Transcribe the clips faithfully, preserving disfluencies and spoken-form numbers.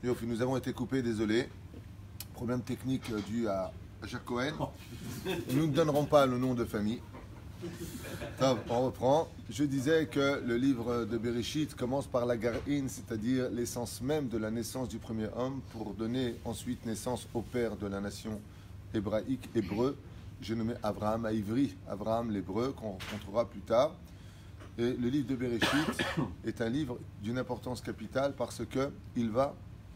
Yofi, nous avons été coupés, désolé. Problème technique dû à Jacques Cohen. Nous ne donnerons pas le nom de famille. Top, on reprend. Je disais que le livre de Bereshit commence par la Gar'in, c'est-à-dire l'essence même de la naissance du premier homme, pour donner ensuite naissance au père de la nation hébraïque, hébreu. J'ai nommé Abraham à Ivry, Abraham l'hébreu, qu'on rencontrera plus tard. Et le livre de Bereshit est un livre d'une importance capitale parce qu'il va,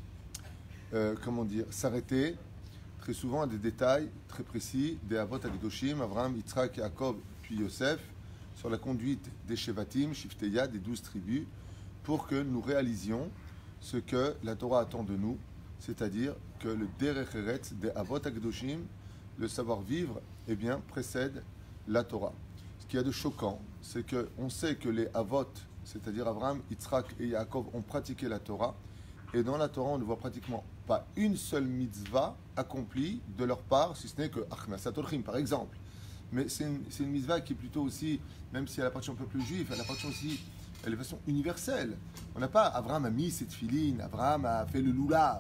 euh, comment dire, s'arrêter très souvent à des détails très précis des Avot HaKadoshim, Abraham, Yitzhak, Yaakov, puis Yosef, sur la conduite des Shevatim, Shifteya, des douze tribus, pour que nous réalisions ce que la Torah attend de nous, c'est-à-dire que le Derech Eretz des Avot HaKadoshim, le savoir-vivre, eh bien, précède la Torah. Ce qu'il y a de choquant, c'est qu'on sait que les Avot, c'est-à-dire Abraham, Yitzhak et Yaakov, ont pratiqué la Torah, et dans la Torah, on ne voit pratiquement pas une seule mitzvah accomplie de leur part, si ce n'est que Achnasat Orchim, par exemple. Mais c'est une, c'est une mitzvah qui est plutôt aussi, même si elle appartient au peuple juif, elle appartient aussi elle est de façon universelle. On n'a pas, Abraham a mis cette filine, Abraham a fait le lulav,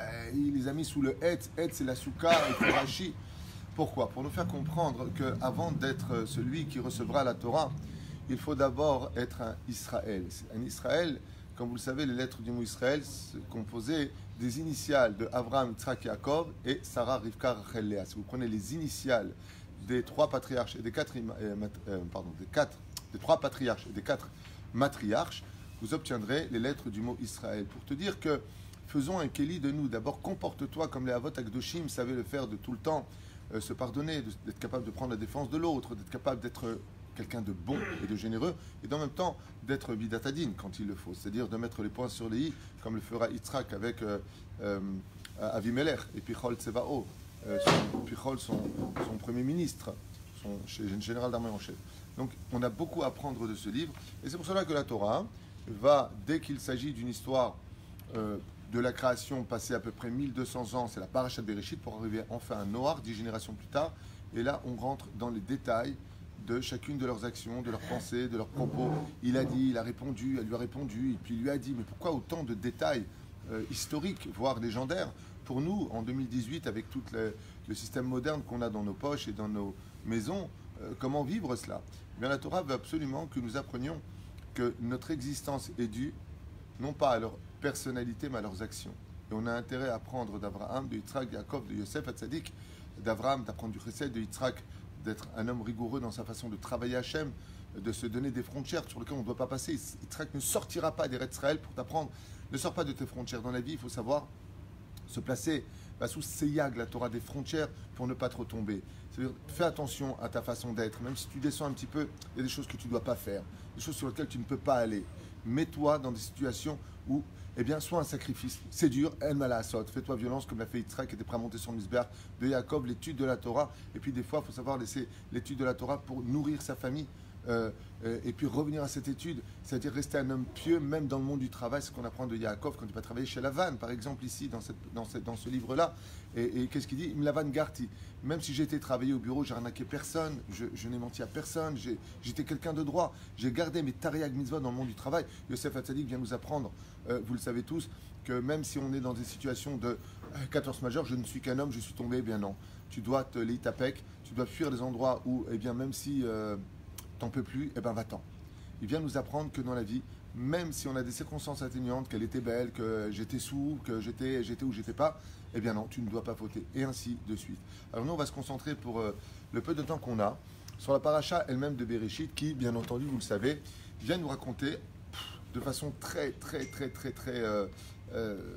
il les a mis sous le Hetz, Hetz c'est la souka, et le Rashi. Pourquoi? Pour nous faire comprendre qu'avant d'être celui qui recevra la Torah, il faut d'abord être un Israël. Un Israël, comme vous le savez, les lettres du mot Israël se composaient des initiales de Abraham, Yitzhak, Yaakov et Sarah, Rivka, Rachel, Léa. Si vous prenez les initiales des trois patriarches et des quatre, euh, pardon, des quatre, des trois patriarches et des quatre matriarches, vous obtiendrez les lettres du mot Israël. Pour te dire que faisons un kéli de nous. D'abord, comporte-toi comme les Avot HaKadoshim savaient le faire de tout le temps, euh, se pardonner, d'être capable de prendre la défense de l'autre, d'être capable d'être quelqu'un de bon et de généreux, et en même temps d'être bidatadine quand il le faut, c'est-à-dire de mettre les points sur les i, comme le fera Yitzhak avec euh, euh, Avimelech et Pichol Tsevao, euh, son, Pichol, son, son premier ministre, son général d'armée en chef. Donc on a beaucoup à apprendre de ce livre, et c'est pour cela que la Torah va, dès qu'il s'agit d'une histoire euh, de la création passée à peu près mille deux cents ans, c'est la Parashat Bereshit, pour arriver enfin à Noach, dix générations plus tard, et là on rentre dans les détails de chacune de leurs actions, de leurs pensées, de leurs propos. Il a dit, il a répondu, elle lui a répondu, et puis il lui a dit, mais pourquoi autant de détails euh, historiques, voire légendaires? Pour nous, en deux mille dix-huit, avec tout le, le système moderne qu'on a dans nos poches et dans nos maisons, euh, comment vivre cela? Eh bien, la Torah veut absolument que nous apprenions que notre existence est due, non pas à leur personnalité, mais à leurs actions. Et on a intérêt à apprendre d'Abraham, de Yitzhak, de Yaakov, de Yosef, Hatzadik, d'Abraham, d'apprendre du Chesed, de Yitzhak, d'être un homme rigoureux dans sa façon de travailler à Hachem, de se donner des frontières sur lesquelles on ne doit pas passer. Yitzhak ne sortira pas des Eretz Israël pour t'apprendre. Ne sors pas de tes frontières. Dans la vie, il faut savoir se placer bah, sous Seyag, la Torah, des frontières pour ne pas trop tomber. C'est-à-dire, fais attention à ta façon d'être. Même si tu descends un petit peu, il y a des choses que tu ne dois pas faire, des choses sur lesquelles tu ne peux pas aller. Mets-toi dans des situations où, eh bien, sois un sacrifice. C'est dur, El Malasot. Fais-toi violence comme l'a fait Yitzhak, qui était prêt à monter sur le misbéach de Yaakov, l'étude de la Torah. Et puis, des fois, il faut savoir laisser l'étude de la Torah pour nourrir sa famille. Euh, euh, et puis revenir à cette étude, c'est-à-dire rester un homme pieux, même dans le monde du travail, c'est ce qu'on apprend de Yaakov quand il va travailler chez Lavan, par exemple, ici, dans, cette, dans, cette, dans ce livre-là. Et, et qu'est-ce qu'il dit? Lavan Garti. Même si j'ai été travailler au bureau, j'ai arnaqué personne, je, je n'ai menti à personne, j'ai, j'étais quelqu'un de droit, j'ai gardé mes tariag mitzvot dans le monde du travail. Yosef Hatzadik vient nous apprendre, euh, vous le savez tous, que même si on est dans des situations de euh, quatorze majeure, je ne suis qu'un homme, je suis tombé, eh bien non. Tu dois te l'itapek, tu dois fuir les endroits où, eh bien, même si euh, t'en peux plus, eh ben va-t'en. Il vient nous apprendre que dans la vie, même si on a des circonstances atténuantes, qu'elle était belle, que j'étais sous, que j'étais, j'étais ou j'étais pas, eh bien non, tu ne dois pas fauter. Et ainsi de suite. Alors nous, on va se concentrer pour euh, le peu de temps qu'on a sur la paracha elle-même de Bereshit, qui, bien entendu, vous le savez, vient nous raconter pff, de façon très, très, très, très, très euh, euh,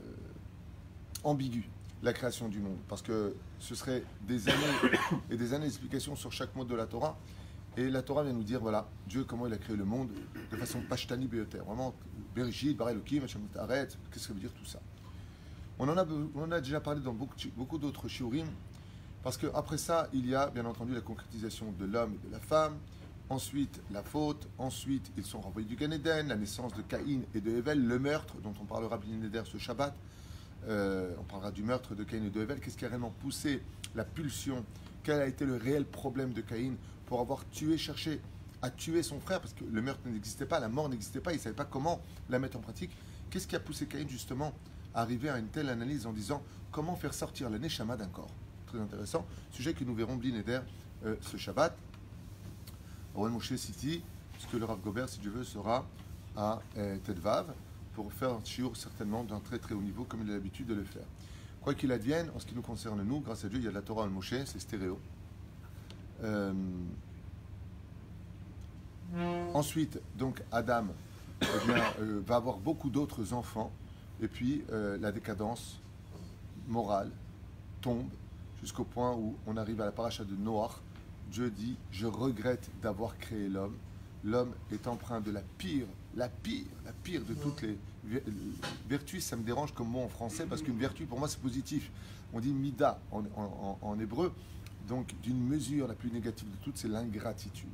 ambiguë la création du monde. Parce que ce serait des années et des années d'explications sur chaque mot de la Torah. Et la Torah vient nous dire, voilà, Dieu, comment il a créé le monde de façon pashtani beyoter. Vraiment, Bereshit, Bara Elokim, Hashem Taret, qu'est-ce que ça veut dire tout ça? On en a, on en a déjà parlé dans beaucoup, beaucoup d'autres shiurim, parce qu'après ça, il y a bien entendu la concrétisation de l'homme et de la femme, ensuite la faute, ensuite ils sont renvoyés du Gan Eden, la naissance de Caïn et de Hevel, le meurtre dont on parlera bien Neder ce Shabbat, euh, on parlera du meurtre de Caïn et de Hevel, qu'est-ce qui a réellement poussé la pulsion, quel a été le réel problème de Caïn pour avoir tué, cherché à tuer son frère, parce que le meurtre n'existait pas, la mort n'existait pas, il ne savait pas comment la mettre en pratique. Qu'est-ce qui a poussé Caïn justement arriver à une telle analyse en disant comment faire sortir la neshama d'un corps. Très intéressant. Sujet que nous verrons Blineder euh, ce Shabbat. Oren Moshe City, puisque le Rav Gobert, si Dieu veut, sera à euh, Tedvav pour faire un shiur certainement d'un très très haut niveau comme il a l'habitude de le faire. Quoi qu'il advienne, en ce qui nous concerne nous, grâce à Dieu, il y a de la Torah al Moshe, c'est stéréo. Euh, ensuite, donc Adam eh bien, euh, va avoir beaucoup d'autres enfants, et puis euh, la décadence morale tombe jusqu'au point où on arrive à la paracha de Noach. Dieu dit, je regrette d'avoir créé l'homme. L'homme est empreint de la pire, la pire, la pire de toutes les vertus. Ça me dérange comme mot en français parce qu'une vertu pour moi c'est positif. On dit mida en, en, en hébreu. Donc d'une mesure la plus négative de toutes, c'est l'ingratitude.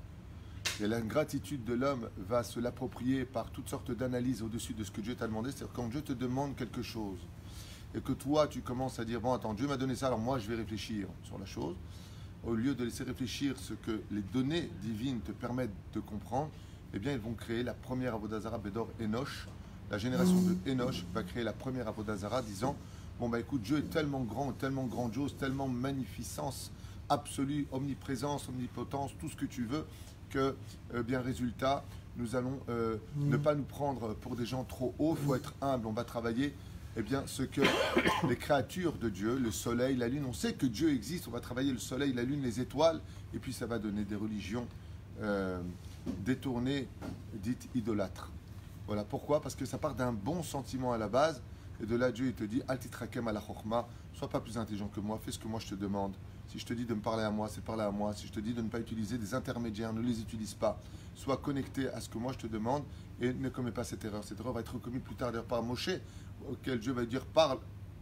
Et l'ingratitude de l'homme va se l'approprier par toutes sortes d'analyses au-dessus de ce que Dieu t'a demandé. C'est-à-dire quand Dieu te demande quelque chose et que toi tu commences à dire bon attends Dieu m'a donné ça alors moi je vais réfléchir sur la chose. Au lieu de laisser réfléchir ce que les données divines te permettent de comprendre, eh bien, ils vont créer la première Avodah Zara Bédor Enoch. La génération de Enoch va créer la première Avodah Zara disant bon, bah écoute, Dieu est tellement grand, tellement grandiose, tellement magnificence absolue, omniprésence, omnipotence, tout ce que tu veux, que, euh, bien, résultat, nous allons euh, mmh. ne pas nous prendre pour des gens trop hauts, il faut être humble, on va travailler. Eh bien, ce que les créatures de Dieu, le soleil, la lune, on sait que Dieu existe, on va travailler le soleil, la lune, les étoiles, et puis ça va donner des religions euh, détournées, dites idolâtres. Voilà, pourquoi? Parce que ça part d'un bon sentiment à la base, et de là, Dieu il te dit, Altitrakem à la chorma, sois pas plus intelligent que moi, fais ce que moi je te demande. Si je te dis de me parler à moi, c'est parler à moi. Si je te dis de ne pas utiliser des intermédiaires, ne les utilise pas. Sois connecté à ce que moi je te demande et ne commets pas cette erreur. Cette erreur va être commise plus tard d'ailleurs par Moshe, auquel Dieu va dire parle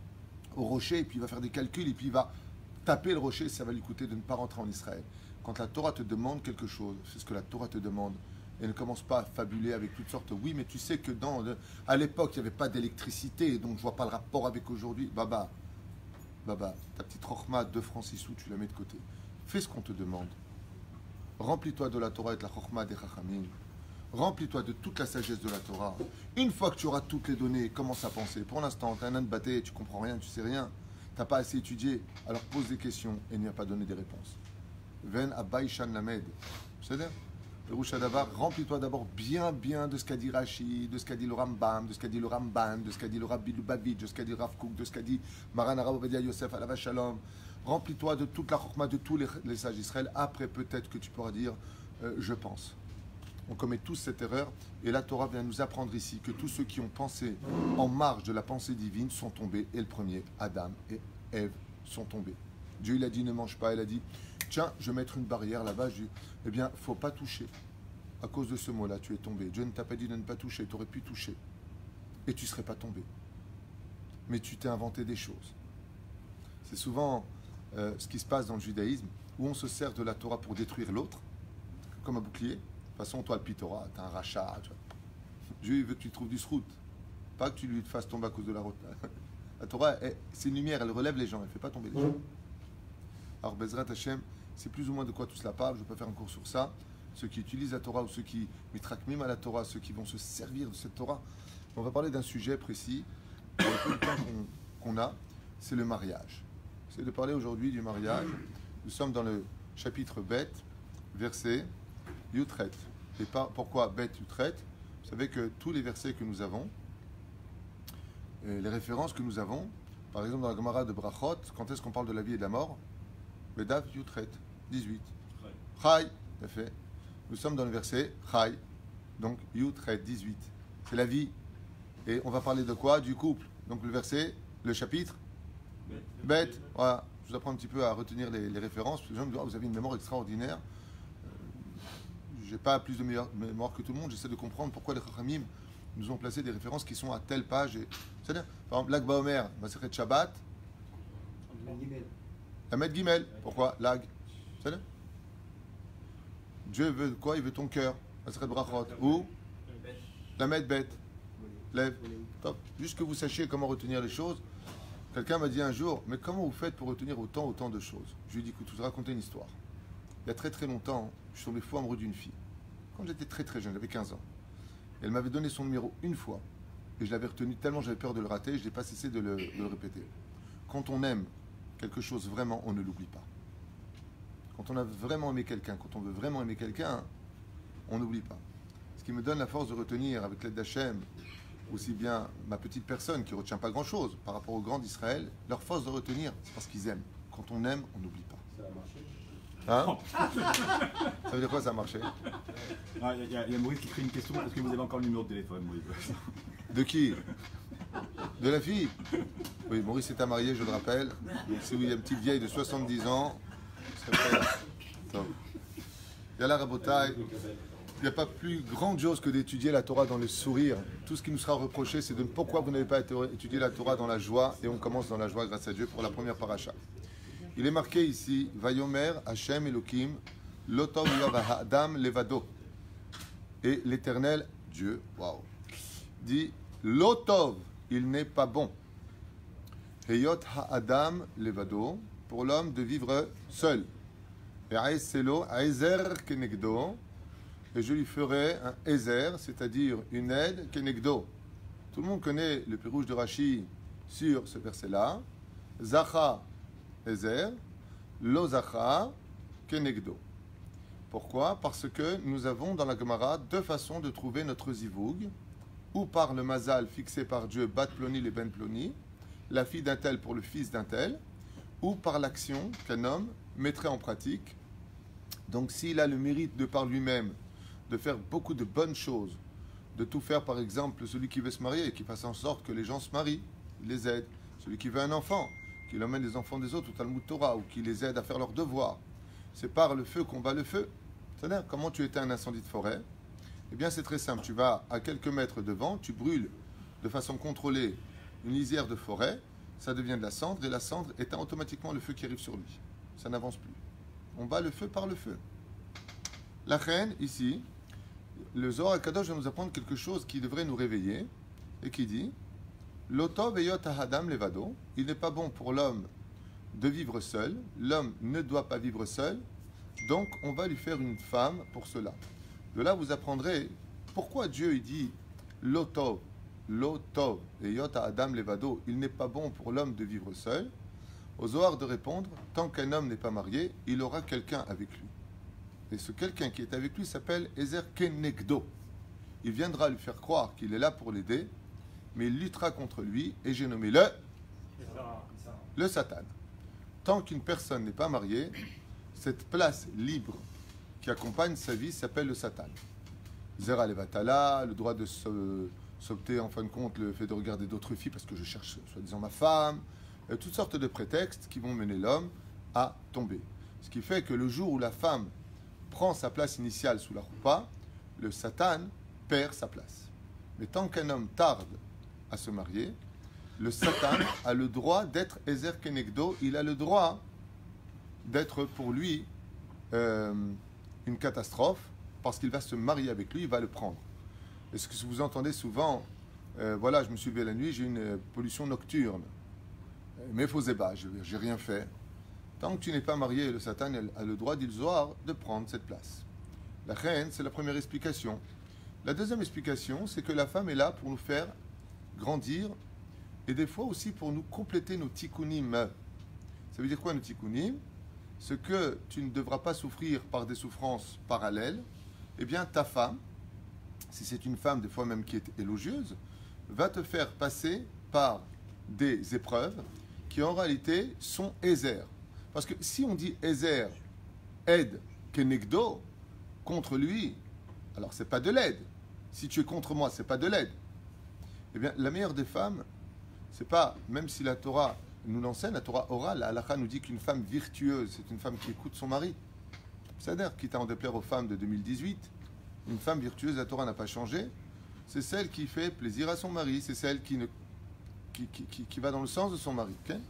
au rocher, et puis il va faire des calculs, et puis il va taper le rocher, ça va lui coûter de ne pas rentrer en Israël. Quand la Torah te demande quelque chose, c'est ce que la Torah te demande. Et ne commence pas à fabuler avec toutes sortes. Oui, mais tu sais que dans, à l'époque, il n'y avait pas d'électricité, donc je ne vois pas le rapport avec aujourd'hui. Baba, Baba, ta petite rochma, deux francs six sous, tu la mets de côté. Fais ce qu'on te demande. Remplis-toi de la Torah et de la rochma des chachamim. Remplis-toi de toute la sagesse de la Torah. Une fois que tu auras toutes les données, commence à penser. Pour l'instant, tu as un âne batté, tu comprends rien, tu sais rien. Tu n'as pas assez étudié. Alors pose des questions et n'y a pas donné des réponses. Ven abaïshan lamed. C'est-à-dire, le Rouch Hadavar, remplis-toi d'abord bien, bien de ce qu'a dit Rashi, de ce qu'a dit le Rambam, de ce qu'a dit le Ramban, de ce qu'a dit le Rabbi Lubavitch, de ce qu'a dit Rav Kook, de ce qu'a dit Maran Arav Ovadia Yosef Alav Shalom. Remplis-toi de toute la chokma de tous les, les sages d'Israël. Après, peut-être que tu pourras dire euh, je pense. On commet tous cette erreur et la Torah vient nous apprendre ici que tous ceux qui ont pensé en marge de la pensée divine sont tombés. Et le premier, Adam et Ève, sont tombés. Dieu il a dit ne mange pas, il a dit tiens, je vais mettre une barrière là-bas. Je dis, eh bien, il ne faut pas toucher. À cause de ce mot-là, tu es tombé. Dieu ne t'a pas dit de ne pas toucher, tu aurais pu toucher. Et tu ne serais pas tombé. Mais tu t'es inventé des choses. C'est souvent euh, ce qui se passe dans le judaïsme, où on se sert de la Torah pour détruire l'autre, comme un bouclier. De toute façon, toi, le Pitora, tu as un rachat. Tu vois. Dieu il veut que tu trouves du srout. Pas que tu lui fasses tomber à cause de la route. La Torah, c'est une lumière, elle relève les gens, elle ne fait pas tomber les gens. Alors, Bezrat Hashem, c'est plus ou moins de quoi tout cela parle. Je ne vais pas faire un cours sur ça. Ceux qui utilisent la Torah ou ceux qui mitrakmim à la Torah, ceux qui vont se servir de cette Torah. On va parler d'un sujet précis, le peu de temps qu'on qu'on a, c'est le mariage. C'est de parler aujourd'hui du mariage. Nous sommes dans le chapitre Bet, verset Yutret. Et pas, pourquoi Bet Yutret? Vous savez que tous les versets que nous avons, les références que nous avons, par exemple dans la Gemara de Brachot, quand est-ce qu'on parle de la vie et de la mort? Bedav Yutret, dix-huit. Chai, tout à fait. Nous sommes dans le verset Chai, donc Yutret, dix-huit. C'est la vie. Et on va parler de quoi? Du couple. Donc le verset, le chapitre Bête. Voilà. Je vous apprends un petit peu à retenir les, les références. Les gens me disent, oh, vous avez une mémoire extraordinaire. Euh, j'ai pas plus de meilleure mémoire que tout le monde. J'essaie de comprendre pourquoi les Chachamim nous ont placé des références qui sont à telle page. Et... C'est-à-dire, par exemple, Lag Baomer, Masechet Shabbat. Lamed Gimel. Pourquoi Lag? C'est-à-dire Dieu veut quoi? Il veut ton cœur. Masechet Brachot. Ou Lamed Bet. Lève. Top. Juste que vous sachiez comment retenir les choses. Quelqu'un m'a dit un jour, mais comment vous faites pour retenir autant, autant de choses? Je lui ai dit, écoute, je vais te raconter une histoire. Il y a très très longtemps, je suis tombé fou amoureux d'une fille. Quand j'étais très très jeune, j'avais quinze ans. Elle m'avait donné son numéro une fois. et je l'avais retenu tellement j'avais peur de le rater, je n'ai pas cessé de le, de le répéter. Quand on aime quelque chose vraiment, on ne l'oublie pas. Quand on a vraiment aimé quelqu'un, quand on veut vraiment aimer quelqu'un, on n'oublie pas. Ce qui me donne la force de retenir, avec l'aide d'Hachem, aussi bien ma petite personne qui ne retient pas grand-chose par rapport aux grands d'Israël, leur force de retenir, c'est parce qu'ils aiment. Quand on aime, on n'oublie pas. Ça a marché. Hein? Ça veut dire quoi, ça a marché? Il ah, y, y, y a Maurice qui crée une question. Est-ce que vous avez encore le numéro de téléphone, Maurice? De qui? De la fille? Oui, Maurice est à marier, je le rappelle. Donc si vous avez une petite vieille de soixante-dix ans, il y a la rabotaille. Il n'y a pas plus grandiose que d'étudier la Torah dans le sourire. Tout ce qui nous sera reproché, c'est de pourquoi vous n'avez pas étudié la Torah dans la joie. Et on commence dans la joie grâce à Dieu pour la première paracha. Il est marqué ici, Vayomer Hashem Elohim, Lotov Adam Levado. Et l'Éternel, Dieu, waouh, dit, Lotov, il n'est pas bon. Heyot Ha'adam Levado, pour l'homme de vivre seul. Et Aeselo, Aezer Kenegdo, et je lui ferai un Ezer, c'est-à-dire une aide Kenegdo. Tout le monde connaît le pirouge de Rashi sur ce verset-là. Zacha Ezer, Lo Zacha Kenegdo. Pourquoi? Parce que nous avons dans la Gemara deux façons de trouver notre zivoug, ou par le mazal fixé par Dieu, Bat Ploni les Ben Ploni, la fille d'un tel pour le fils d'un tel, ou par l'action qu'un homme mettrait en pratique. Donc s'il a le mérite de par lui-même de faire beaucoup de bonnes choses, de tout faire, par exemple, celui qui veut se marier, qui fasse en sorte que les gens se marient, il les aide. Celui qui veut un enfant, qu'il emmène les enfants des autres au Talmud Torah, ou qui les aide à faire leurs devoirs. C'est par le feu qu'on bat le feu. C'est-à-dire, comment tu éteins un incendie de forêt? Eh bien, c'est très simple. Tu vas à quelques mètres devant, tu brûles de façon contrôlée une lisière de forêt, ça devient de la cendre, et la cendre éteint automatiquement le feu qui arrive sur lui. Ça n'avance plus. On bat le feu par le feu. La reine, ici, le Zohar HaKadosh va nous apprendre quelque chose qui devrait nous réveiller, et qui dit L'otov eyot ha'adam levado, il n'est pas bon pour l'homme de vivre seul, l'homme ne doit pas vivre seul, donc on va lui faire une femme pour cela. De là, vous apprendrez pourquoi Dieu il dit L'otov, l'otov eyot ha'adam levado, il n'est pas bon pour l'homme de vivre seul. Au Zohar de répondre, tant qu'un homme n'est pas marié, il aura quelqu'un avec lui. Et ce quelqu'un qui est avec lui s'appelle Ezer Kenegdo. Il viendra lui faire croire qu'il est là pour l'aider, mais il luttera contre lui, et j'ai nommé le, le Satan. Tant qu'une personne n'est pas mariée, cette place libre qui accompagne sa vie s'appelle le Satan. Zera Levatala, le droit de s'opter en fin de compte, le fait de regarder d'autres filles parce que je cherche soi-disant ma femme, et toutes sortes de prétextes qui vont mener l'homme à tomber. Ce qui fait que le jour où la femme prend sa place initiale sous la roupa, le Satan perd sa place. Mais tant qu'un homme tarde à se marier, le Satan a le droit d'être Ezer Kenegdo, il a le droit d'être pour lui euh, une catastrophe, parce qu'il va se marier avec lui, il va le prendre. Est-ce que vous entendez souvent, euh, voilà, je me suis levé la nuit, j'ai une pollution nocturne, mais faux ébat, je j'ai rien fait. Tant que tu n'es pas marié, le Satan a le droit d'Ilzoar de prendre cette place. La reine, c'est la première explication. La deuxième explication, c'est que la femme est là pour nous faire grandir et des fois aussi pour nous compléter nos tikkunim. Ça veut dire quoi nos tikkunim? Ce que tu ne devras pas souffrir par des souffrances parallèles, eh bien ta femme, si c'est une femme des fois même qui est élogieuse, va te faire passer par des épreuves qui en réalité sont Ezer. Parce que si on dit Ezer, aide, Kenegdo, contre lui, alors c'est pas de l'aide. Si tu es contre moi, c'est pas de l'aide. Eh bien, la meilleure des femmes, c'est pas, même si la Torah nous l'enseigne, la Torah orale, la halakha nous dit qu'une femme virtueuse, c'est une femme qui écoute son mari. C'est-à-dire, quitte à en déplaire aux femmes de deux mille dix-huit, une femme virtueuse, la Torah n'a pas changé, c'est celle qui fait plaisir à son mari, c'est celle qui, ne, qui, qui, qui, qui va dans le sens de son mari. Okay?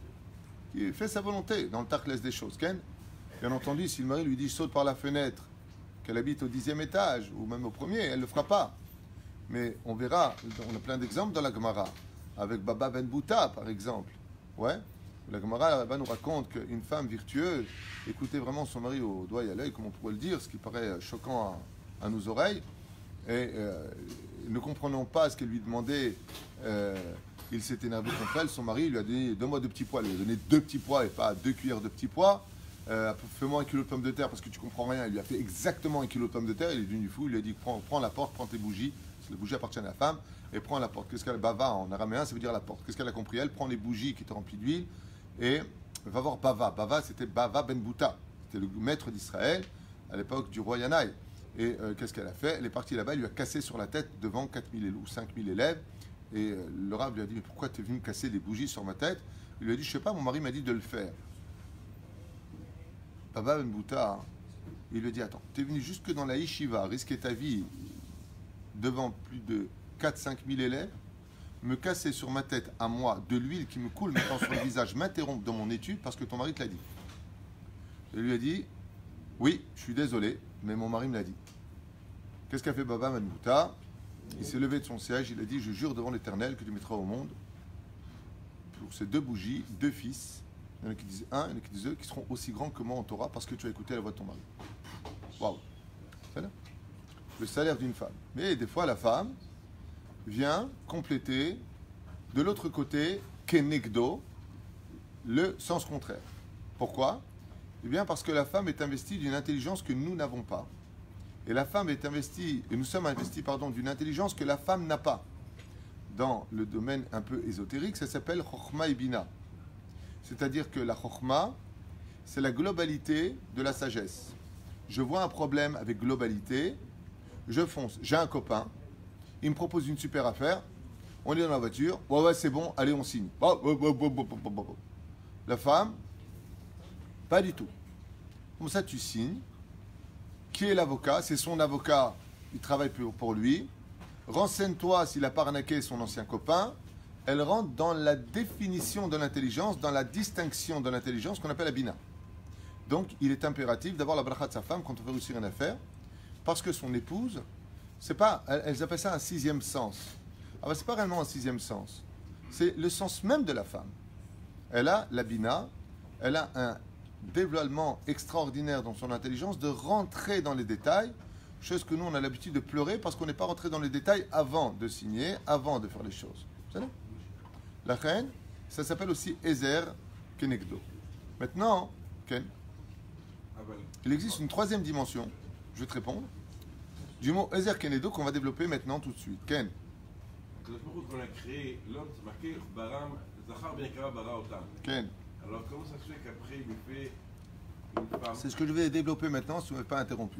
Qui fait sa volonté dans le tarklès des choses. Okay? Bien entendu, si le mari lui dit saute par la fenêtre, qu'elle habite au dixième étage, ou même au premier, elle ne le fera pas. Mais on verra, on a plein d'exemples dans la Gemara, avec Baba Ben Bouta, par exemple. Ouais. La Gemara là-bas nous raconte qu'une femme virtueuse écoutait vraiment son mari au doigt et à l'œil, comme on pourrait le dire, ce qui paraît choquant à, à nos oreilles. Et euh, ne comprenant pas ce qu'elle lui demandait, euh, il s'est énervé contre elle. Son mari lui a dit, donne-moi deux petits pois. Il lui a donné deux petits pois et pas deux cuillères de petits pois. Euh, Fais-moi un kilo de pommes de terre parce que tu comprends rien. Il lui a fait exactement un kilo de pommes de terre. Il est devenu fou. Il lui a dit, prends, prends la porte, prends tes bougies. Les bougies appartiennent à la femme. Et prends la porte. Qu'est-ce qu'elle Bava en araméen, ça veut dire la porte. Qu'est-ce qu'elle a compris? Elle prend les bougies qui étaient remplies d'huile et va voir Bava. Bava, c'était Bava ben Bouta. C'était le maître d'Israël à l'époque du roi Yanaï. Et euh, qu'est-ce qu'elle a fait? Elle est partie là-bas, elle lui a cassé sur la tête devant quatre mille ou cinq mille élèves. Et euh, le rabbin lui a dit, mais pourquoi tu es venu me casser des bougies sur ma tête? Il lui a dit, je sais pas, mon mari m'a dit de le faire. Baba Ben Bouta, il lui a dit, attends, tu es venu jusque dans la yeshiva, risquer ta vie devant plus de quatre à cinq mille élèves, me casser sur ma tête à moi de l'huile qui me coule maintenant sur le visage, m'interrompre dans mon étude parce que ton mari te l'a dit. Il lui a dit, oui, je suis désolé, mais mon mari me l'a dit. Qu'est-ce qu'a fait Baba Ben Bouta? Il s'est levé de son siège, il a dit, je jure devant l'Éternel que tu mettras au monde, pour ces deux bougies, deux fils, il y en a qui disent un, il y en a qui disent deux, qui seront aussi grands que moi en Torah parce que tu as écouté la voix de ton mari. Waouh! Le salaire d'une femme. Mais des fois, la femme vient compléter de l'autre côté, kenegdo, le sens contraire. Pourquoi? Eh bien, parce que la femme est investie d'une intelligence que nous n'avons pas. Et la femme est investie, et nous sommes investis, pardon, d'une intelligence que la femme n'a pas. Dans le domaine un peu ésotérique, ça s'appelle Chokhma et Bina. C'est-à-dire que la Chokhma, c'est la globalité de la sagesse. Je vois un problème avec globalité, je fonce. J'ai un copain, il me propose une super affaire, on est dans la voiture, ouais, ouais, c'est bon, allez, on signe. La femme, pas du tout. Comme ça, tu signes. Qui est l'avocat? C'est son avocat, il travaille pour lui. Renseigne-toi s'il a pas arnaqué son ancien copain. Elle rentre dans la définition de l'intelligence, dans la distinction de l'intelligence qu'on appelle la bina. Donc, il est impératif d'avoir la bracha de sa femme quand on veut réussir une affaire, parce que son épouse, c'est pas, elles appellent ça un sixième sens. Ah ben, c'est pas réellement un sixième sens. C'est le sens même de la femme. Elle a la bina, elle a un développement extraordinaire dans son intelligence de rentrer dans les détails, chose que nous on a l'habitude de pleurer parce qu'on n'est pas rentré dans les détails avant de signer, avant de faire les choses. Vous savez? La reine, ça s'appelle aussi Ezer Kenegdo. Maintenant, Ken, il existe une troisième dimension, je vais te répondre, du mot Ezer Kenegdo qu'on va développer maintenant tout de suite. Ken. Quand on a créé l'homme, c'est marqué Baram, Zachar bien Kara Bara Otam. Ken. Alors comment ça se fait qu'après il lui fait une femme? C'est ce que je vais développer maintenant si vous ne m'avez pas interrompu.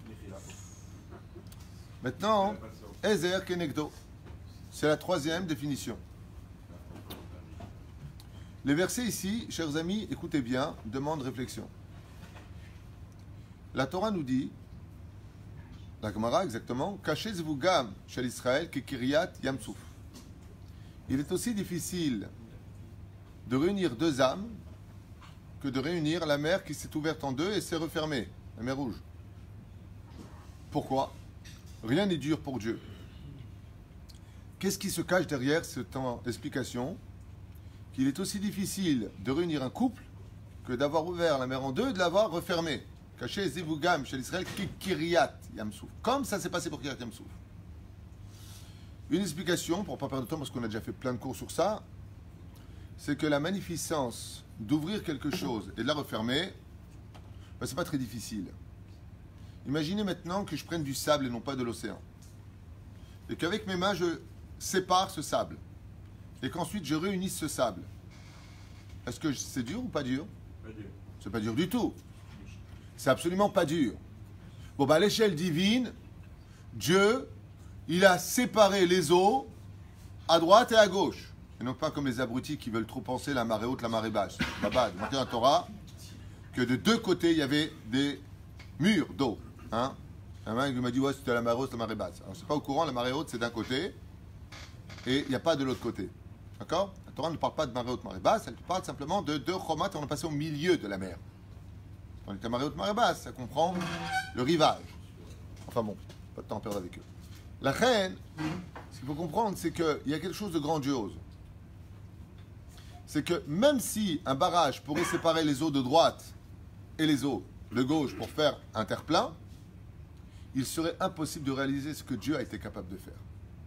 Maintenant, Ezer Kenegdo. C'est la troisième définition. Les versets ici, chers amis, écoutez bien, demandent réflexion. La Torah nous dit, la Gemara exactement, Cachez vous gam chez l'Israël que Kiryat Yamsouf. Il est aussi difficile de réunir deux âmes que de réunir la mer qui s'est ouverte en deux et s'est refermée, la mer Rouge. Pourquoi? Rien n'est dur pour Dieu. Qu'est-ce qui se cache derrière cette explication? Qu'il est aussi difficile de réunir un couple que d'avoir ouvert la mer en deux et de l'avoir refermée. Caché Zivugam chez l'Israël, Kiryat Yamsouf. Comme ça s'est passé pour Kiryat Yamsouf. Une explication, pour ne pas perdre de temps, parce qu'on a déjà fait plein de cours sur ça, c'est que la magnificence d'ouvrir quelque chose et de la refermer, ben, c'est pas très difficile. Imaginez maintenant que je prenne du sable et non pas de l'océan. Et qu'avec mes mains, je sépare ce sable. Et qu'ensuite, je réunisse ce sable. Est-ce que c'est dur ou pas dur? Pas dur. C'est pas dur du tout. C'est absolument pas dur. Bon, bah, à l'échelle divine, Dieu, il a séparé les eaux à droite et à gauche. Et non pas comme les abrutis qui veulent trop penser la marée haute, la marée basse. Là-bas, il dans la Torah que de deux côtés, il y avait des murs d'eau. Hein? Un mec m'a dit, ouais, c'était la marée haute, la marée basse. Alors, c'est pas au courant, la marée haute, c'est d'un côté, et il n'y a pas de l'autre côté. D'accord? La Torah ne parle pas de marée haute, marée basse, elle parle simplement de deux chomates, on est passé au milieu de la mer. On est à marée haute, marée basse, ça comprend le rivage. Enfin bon, pas de temps à perdre avec eux. La reine, ce qu'il faut comprendre, c'est qu'il y a quelque chose de grandiose. C'est que même si un barrage pourrait séparer les eaux de droite et les eaux de gauche pour faire un terre-plein, il serait impossible de réaliser ce que Dieu a été capable de faire.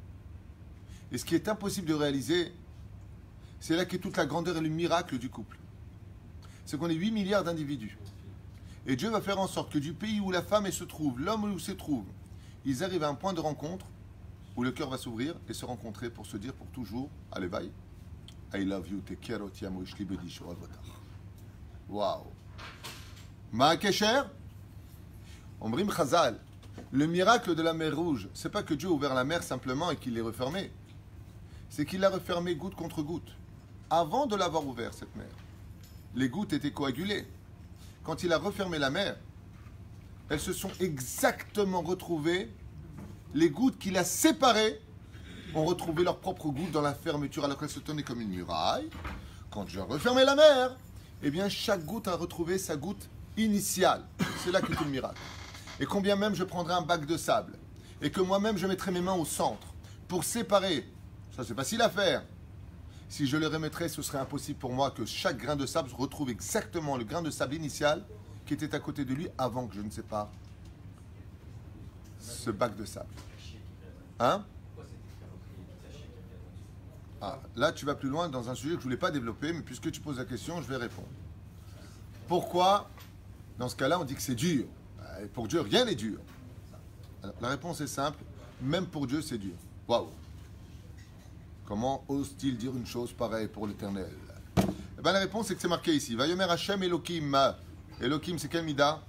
Et ce qui est impossible de réaliser, c'est là qu'est toute la grandeur et le miracle du couple. C'est qu'on est huit milliards d'individus. Et Dieu va faire en sorte que du pays où la femme se trouve, l'homme où se trouve, ils arrivent à un point de rencontre où le cœur va s'ouvrir et se rencontrer pour se dire pour toujours, allez bye, I love you, te quiero, te amo, ishli bedi shor alvatach. Waouh. Ma kesher, Omrim Chazal, le miracle de la mer Rouge, c'est pas que Dieu a ouvert la mer simplement et qu'il l'ait refermée. C'est qu'il l'a refermée goutte contre goutte. Avant de l'avoir ouvert, cette mer, les gouttes étaient coagulées. Quand il a refermé la mer, elles se sont exactement retrouvées. Les gouttes qu'il a séparées ont retrouvé leurs propres gouttes dans la fermeture alors qu'elles se tenaient comme une muraille. Quand Dieu a refermé la mer, eh bien chaque goutte a retrouvé sa goutte initiale. C'est là qu'est tout le miracle. Et combien même je prendrai un bac de sable et que moi-même je mettrai mes mains au centre pour séparer, ça c'est facile à faire. Si je le remettrais, ce serait impossible pour moi que chaque grain de sable retrouve exactement le grain de sable initial qui était à côté de lui avant que je ne sépare ce bac de sable. Hein? Ah, là, tu vas plus loin dans un sujet que je ne voulais pas développer, mais puisque tu poses la question, je vais répondre. Pourquoi, dans ce cas-là, on dit que c'est dur? Et pour Dieu, rien n'est dur. Alors, la réponse est simple, même pour Dieu, c'est dur. Waouh! Comment ose-t-il dire une chose pareille pour l'Éternel? Eh bien, la réponse, c'est que c'est marqué ici. Vayomer Hashem Elohim. Elohim, c'est quel Mida?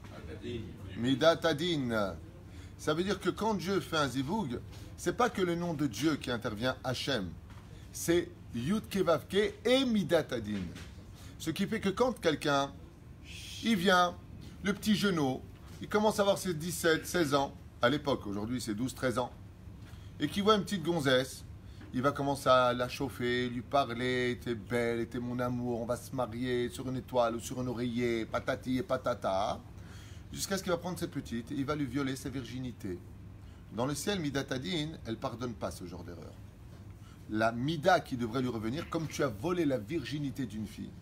Mida Tadin. Ça veut dire que quand Dieu fait un zivoug, c'est pas que le nom de Dieu qui intervient, Hashem. C'est Yud Kevavke et Mida Tadin. Ce qui fait que quand quelqu'un, il vient, le petit genou, il commence à avoir ses dix-sept, seize ans, à l'époque, aujourd'hui c'est douze, treize ans, et qu'il voit une petite gonzesse, il va commencer à la chauffer, lui parler, t'es belle, t'es mon amour, on va se marier sur une étoile ou sur un oreiller, patati et patata, jusqu'à ce qu'il va prendre cette petite et il va lui violer sa virginité. Dans le ciel, Mida Tadin, elle ne pardonne pas ce genre d'erreur. La Mida qui devrait lui revenir, comme tu as volé la virginité d'une fille,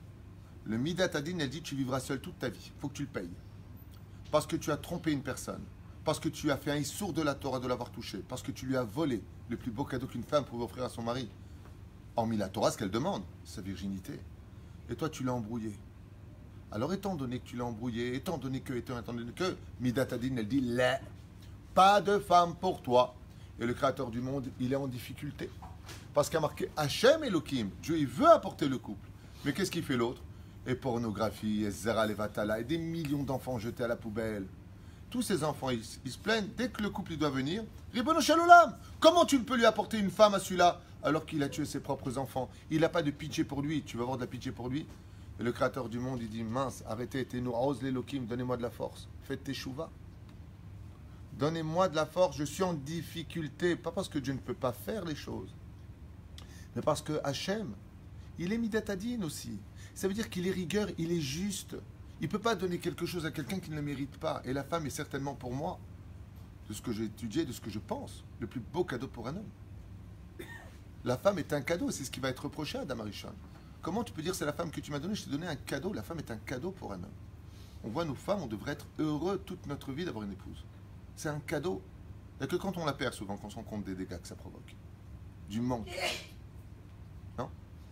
le Mida Tadin, elle dit tu vivras seul toute ta vie, il faut que tu le payes. Parce que tu as trompé une personne, parce que tu as fait un issour de la Torah de l'avoir touché, parce que tu lui as volé le plus beau cadeau qu'une femme pouvait offrir à son mari. Hormis la Torah, ce qu'elle demande, sa virginité. Et toi, tu l'as embrouillé. Alors, étant donné que tu l'as embrouillé, étant donné que, étant, étant donné que, Mida Tadin, elle dit, là, pas de femme pour toi. Et le Créateur du monde, il est en difficulté. Parce qu'il a marqué Hachem Elohim. Dieu, il veut apporter le couple. Mais qu'est-ce qu'il fait l'autre? Et pornographie, et Zera Levatala, et des millions d'enfants jetés à la poubelle. Tous ces enfants, ils, ils se plaignent. Dès que le couple il doit venir, Ribono Shel Olam, comment tu peux lui apporter une femme à celui-là alors qu'il a tué ses propres enfants? Il n'a pas de pitié pour lui. Tu vas avoir de la pitié pour lui? Et le Créateur du monde, il dit, mince, arrêtez, t'es nous, ose l'Elohim, donnez-moi de la force. Faites tes chouvas. Donnez-moi de la force, je suis en difficulté. Pas parce que Dieu ne peut pas faire les choses, mais parce que Hachem, il est Midat Hadin aussi. Ça veut dire qu'il est rigueur, il est juste. Il ne peut pas donner quelque chose à quelqu'un qui ne le mérite pas. Et la femme est certainement pour moi, de ce que j'ai étudié, de ce que je pense, le plus beau cadeau pour un homme. La femme est un cadeau, c'est ce qui va être reproché à Adam Arishon. Comment tu peux dire c'est la femme que tu m'as donnée, je t'ai donné un cadeau? La femme est un cadeau pour un homme. On voit nos femmes, on devrait être heureux toute notre vie d'avoir une épouse. C'est un cadeau. Il n'y a que quand on la perd souvent qu'on se rend compte des dégâts que ça provoque. Du manque. Non?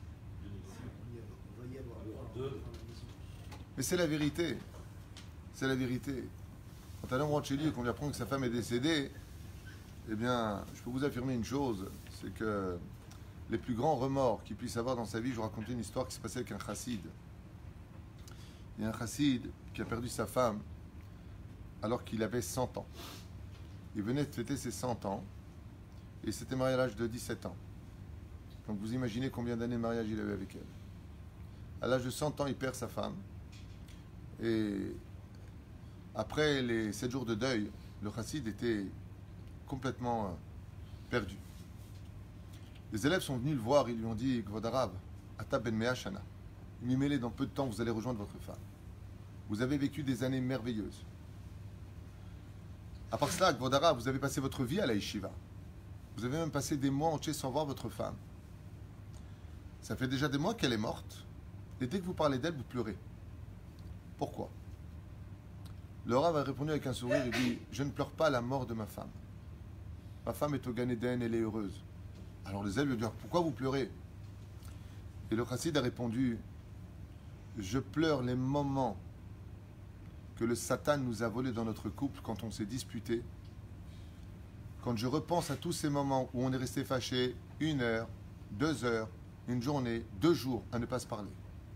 Mais c'est la vérité. C'est la vérité. Quand un homme rentre chez lui et qu'on lui apprend que sa femme est décédée, eh bien, je peux vous affirmer une chose, c'est que les plus grands remords qu'il puisse avoir dans sa vie, je vous racontais une histoire qui s'est passée avec un chassid. Il y a un chassid qui a perdu sa femme alors qu'il avait cent ans. Il venait de fêter ses cent ans et s'était marié à l'âge de dix-sept ans. Donc vous imaginez combien d'années de mariage il avait avec elle. À l'âge de cent ans, il perd sa femme. Et après les sept jours de deuil, le chassid était complètement perdu. Les élèves sont venus le voir, ils lui ont dit, Kvod Arav, Ata ben mea shana. Mimele, dans peu de temps, vous allez rejoindre votre femme. Vous avez vécu des années merveilleuses. À part cela, Kvod Arav, vous avez passé votre vie à la yeshiva. Vous avez même passé des mois entiers sans voir votre femme. Ça fait déjà des mois qu'elle est morte. Et dès que vous parlez d'elle, vous pleurez. Pourquoi? Le Rav a répondu avec un sourire, il dit, je ne pleure pas la mort de ma femme. Ma femme est au Gan Eden, elle est heureuse. Alors les élèves lui disent, pourquoi vous pleurez? Et le chassid a répondu, je pleure les moments que le Satan nous a volés dans notre couple quand on s'est disputé. Quand je repense à tous ces moments où on est resté fâché une heure, deux heures, une journée, deux jours à ne pas se parler.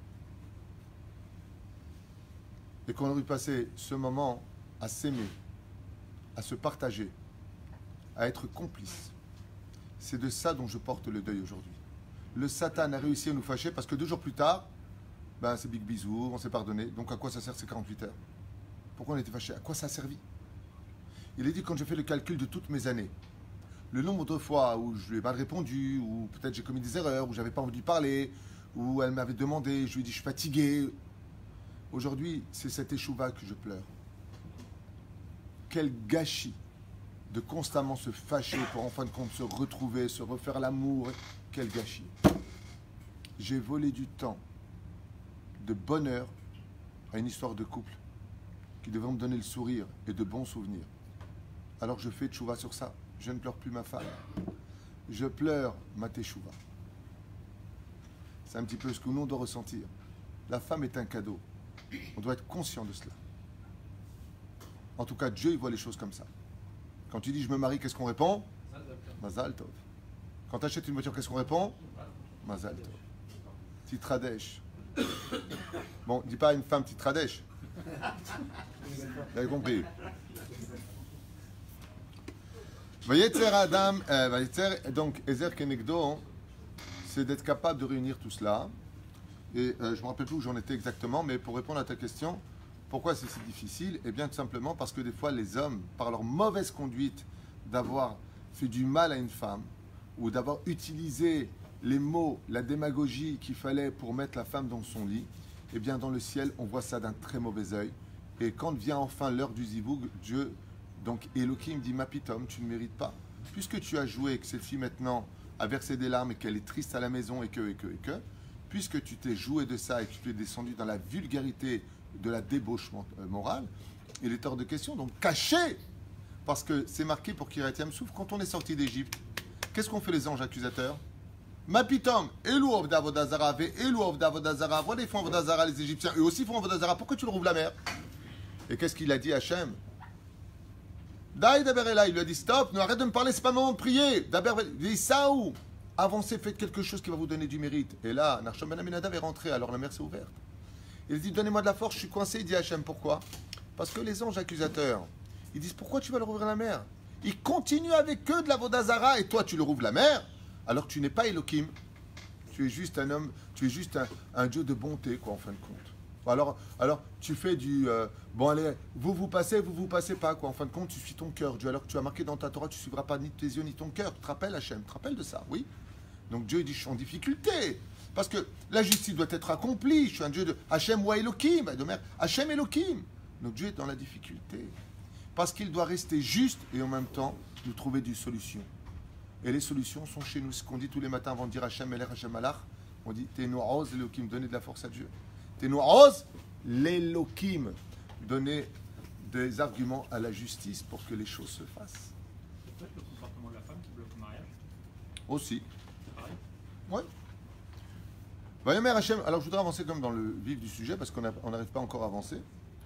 Et qu'on aurait passé ce moment à s'aimer, à se partager, à être complice. C'est de ça dont je porte le deuil aujourd'hui. Le Satan a réussi à nous fâcher parce que deux jours plus tard, ben c'est big bisou, on s'est pardonné. Donc à quoi ça sert ces quarante-huit heures? Pourquoi on était fâché? À quoi ça a servi? Il a dit, quand je fais le calcul de toutes mes années, le nombre de fois où je lui ai mal répondu, ou peut-être j'ai commis des erreurs, où j'avais pas envie de parler, où elle m'avait demandé, je lui ai dit je suis fatigué. Aujourd'hui, c'est cette échouva que je pleure. Quel gâchis de constamment se fâcher pour en fin de compte se retrouver, se refaire l'amour. Quel gâchis. J'ai volé du temps de bonheur à une histoire de couple qui devrait me donner le sourire et de bons souvenirs. Alors je fais tchouva sur ça. Je ne pleure plus ma femme. Je pleure ma teshuva. C'est un petit peu ce que nous on doit ressentir. La femme est un cadeau. On doit être conscient de cela. En tout cas, Dieu il voit les choses comme ça. Quand tu dis je me marie, qu'est-ce qu'on répond? Mazal Tov. Quand tu achètes une voiture, qu'est-ce qu'on répond? Mazal Tov. Titradèche. Bon, dis pas à une femme Titradèche. Vous avez compris. Vayetzer Adam, euh, Vayetzer, donc Ezer Kenegdo, c'est d'être capable de réunir tout cela. Et euh, je ne me rappelle plus où j'en étais exactement, mais pour répondre à ta question, pourquoi c'est si difficile? Eh bien, tout simplement parce que des fois, les hommes, par leur mauvaise conduite, d'avoir fait du mal à une femme, ou d'avoir utilisé les mots, la démagogie qu'il fallait pour mettre la femme dans son lit, eh bien, dans le ciel, on voit ça d'un très mauvais œil. Et quand vient enfin l'heure du zivoug, Dieu, donc Elohim dit, ma pitom, tu ne mérites pas. Puisque tu as joué, que cette fille maintenant a versé des larmes et qu'elle est triste à la maison et que, et que, et que, puisque tu t'es joué de ça et que tu es descendu dans la vulgarité de la débauche morale, il est hors de question, donc caché, parce que c'est marqué pour Kiryat Yam-Souf, quand on est sorti d'Égypte, qu'est-ce qu'ont fait les anges accusateurs? Ma pitom, Elou Ovda Vodazara, ve Elou Ovda Vodazara, voilà, ils font Vodazara, les Égyptiens, eux aussi font Vodazara, pourquoi tu le rouvres la mer? Et qu'est-ce qu'il a dit Hachem? Daï Daberela, il lui a dit stop, ne arrête de me parler, c'est pas le moment de prier. Daber, il dit Saou, avancez, faites quelque chose qui va vous donner du mérite. Et là, Nachshon Ben Aminadav est rentré, alors la mer s'est ouverte. Il dit donnez-moi de la force, je suis coincé. Il dit Hachem, pourquoi? Parce que les anges accusateurs, ils disent pourquoi tu vas leur ouvrir la mer? Ils continuent avec eux de la Vodazara et toi tu leur ouvres la mer, alors tu n'es pas Elohim. Tu es juste un homme, tu es juste un, un Dieu de bonté, quoi, en fin de compte. Alors, alors tu fais du euh, bon allez, vous vous passez, vous vous passez pas quoi. En fin de compte, tu suis ton cœur, Dieu. Alors que tu as marqué dans ta Torah, tu suivras pas ni tes yeux ni ton cœur. Tu te rappelles Hachem, tu te rappelles de ça, oui. Donc Dieu il dit je suis en difficulté parce que la justice doit être accomplie. Je suis un Dieu de Hachem ou Elohim, de mère Hachem Elohim. Donc Dieu est dans la difficulté parce qu'il doit rester juste et en même temps nous trouver des solutions. Et les solutions sont chez nous. Ce qu'on dit tous les matins avant de dire Hachem Elech Hachem Alach, on dit Tenu Oz Elohim, donnez de la force à Dieu. Tenu Oz l'Elohim, donner des arguments à la justice pour que les choses se fassent. C'est peut-être le comportement de la femme qui bloque le mariage. Aussi. C'est pareil. Oui. Vayomer Hachem. Alors je voudrais avancer comme dans le vif du sujet parce qu'on n'arrive pas encore à avancer.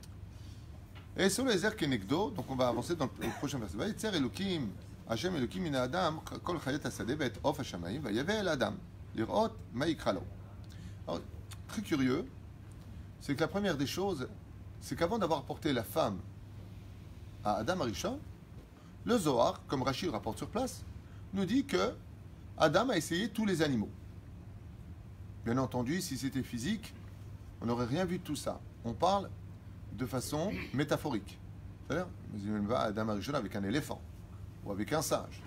Et sur les airs Kenegdo, donc on va avancer dans le prochain verset. Vayetzer Elohim, Hachem Elohim ina Adam, kol chayet hasadeh ve'et of hashamayim, vayave el Adam, lirot ma yikra lo. Alors, très curieux, c'est que la première des choses, c'est qu'avant d'avoir porté la femme à Adam Arishon, le Zohar, comme Rachid rapporte sur place, nous dit que Adam a essayé tous les animaux. Bien entendu, si c'était physique, on n'aurait rien vu de tout ça. On parle de façon métaphorique. C'est-à-dire, il va à Adam Arishon avec un éléphant ou avec un singe.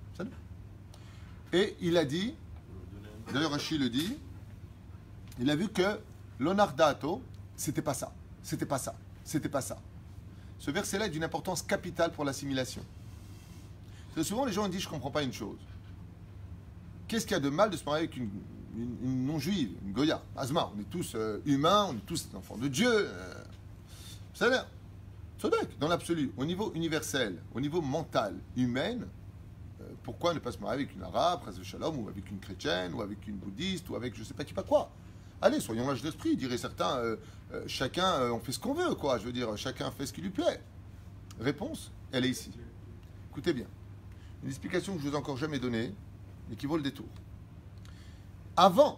Et il a dit, d'ailleurs Rachid le dit, il a vu que l'onardato, c'était pas ça, c'était pas ça, c'était pas ça. Ce verset-là est d'une importance capitale pour l'assimilation. Parce que souvent les gens disent je comprends pas une chose. Qu'est-ce qu'il y a de mal de se marier avec une, une, une non-juive, une Goya? Asma, on est tous euh, humains, on est tous des enfants de Dieu. Euh, ça a l'air. Dans l'absolu, au niveau universel, au niveau mental, humain, euh, pourquoi ne pas se marier avec une arabe, shalom, ou avec une chrétienne, ou avec une bouddhiste, ou avec je sais pas qui pas quoi. Allez, soyons l'âge d'esprit, diraient certains, euh, euh, chacun, euh, on fait ce qu'on veut, quoi. Je veux dire, chacun fait ce qui lui plaît. Réponse, elle est ici. Écoutez bien. Une explication que je vous ai encore jamais donnée, mais qui vaut le détour. Avant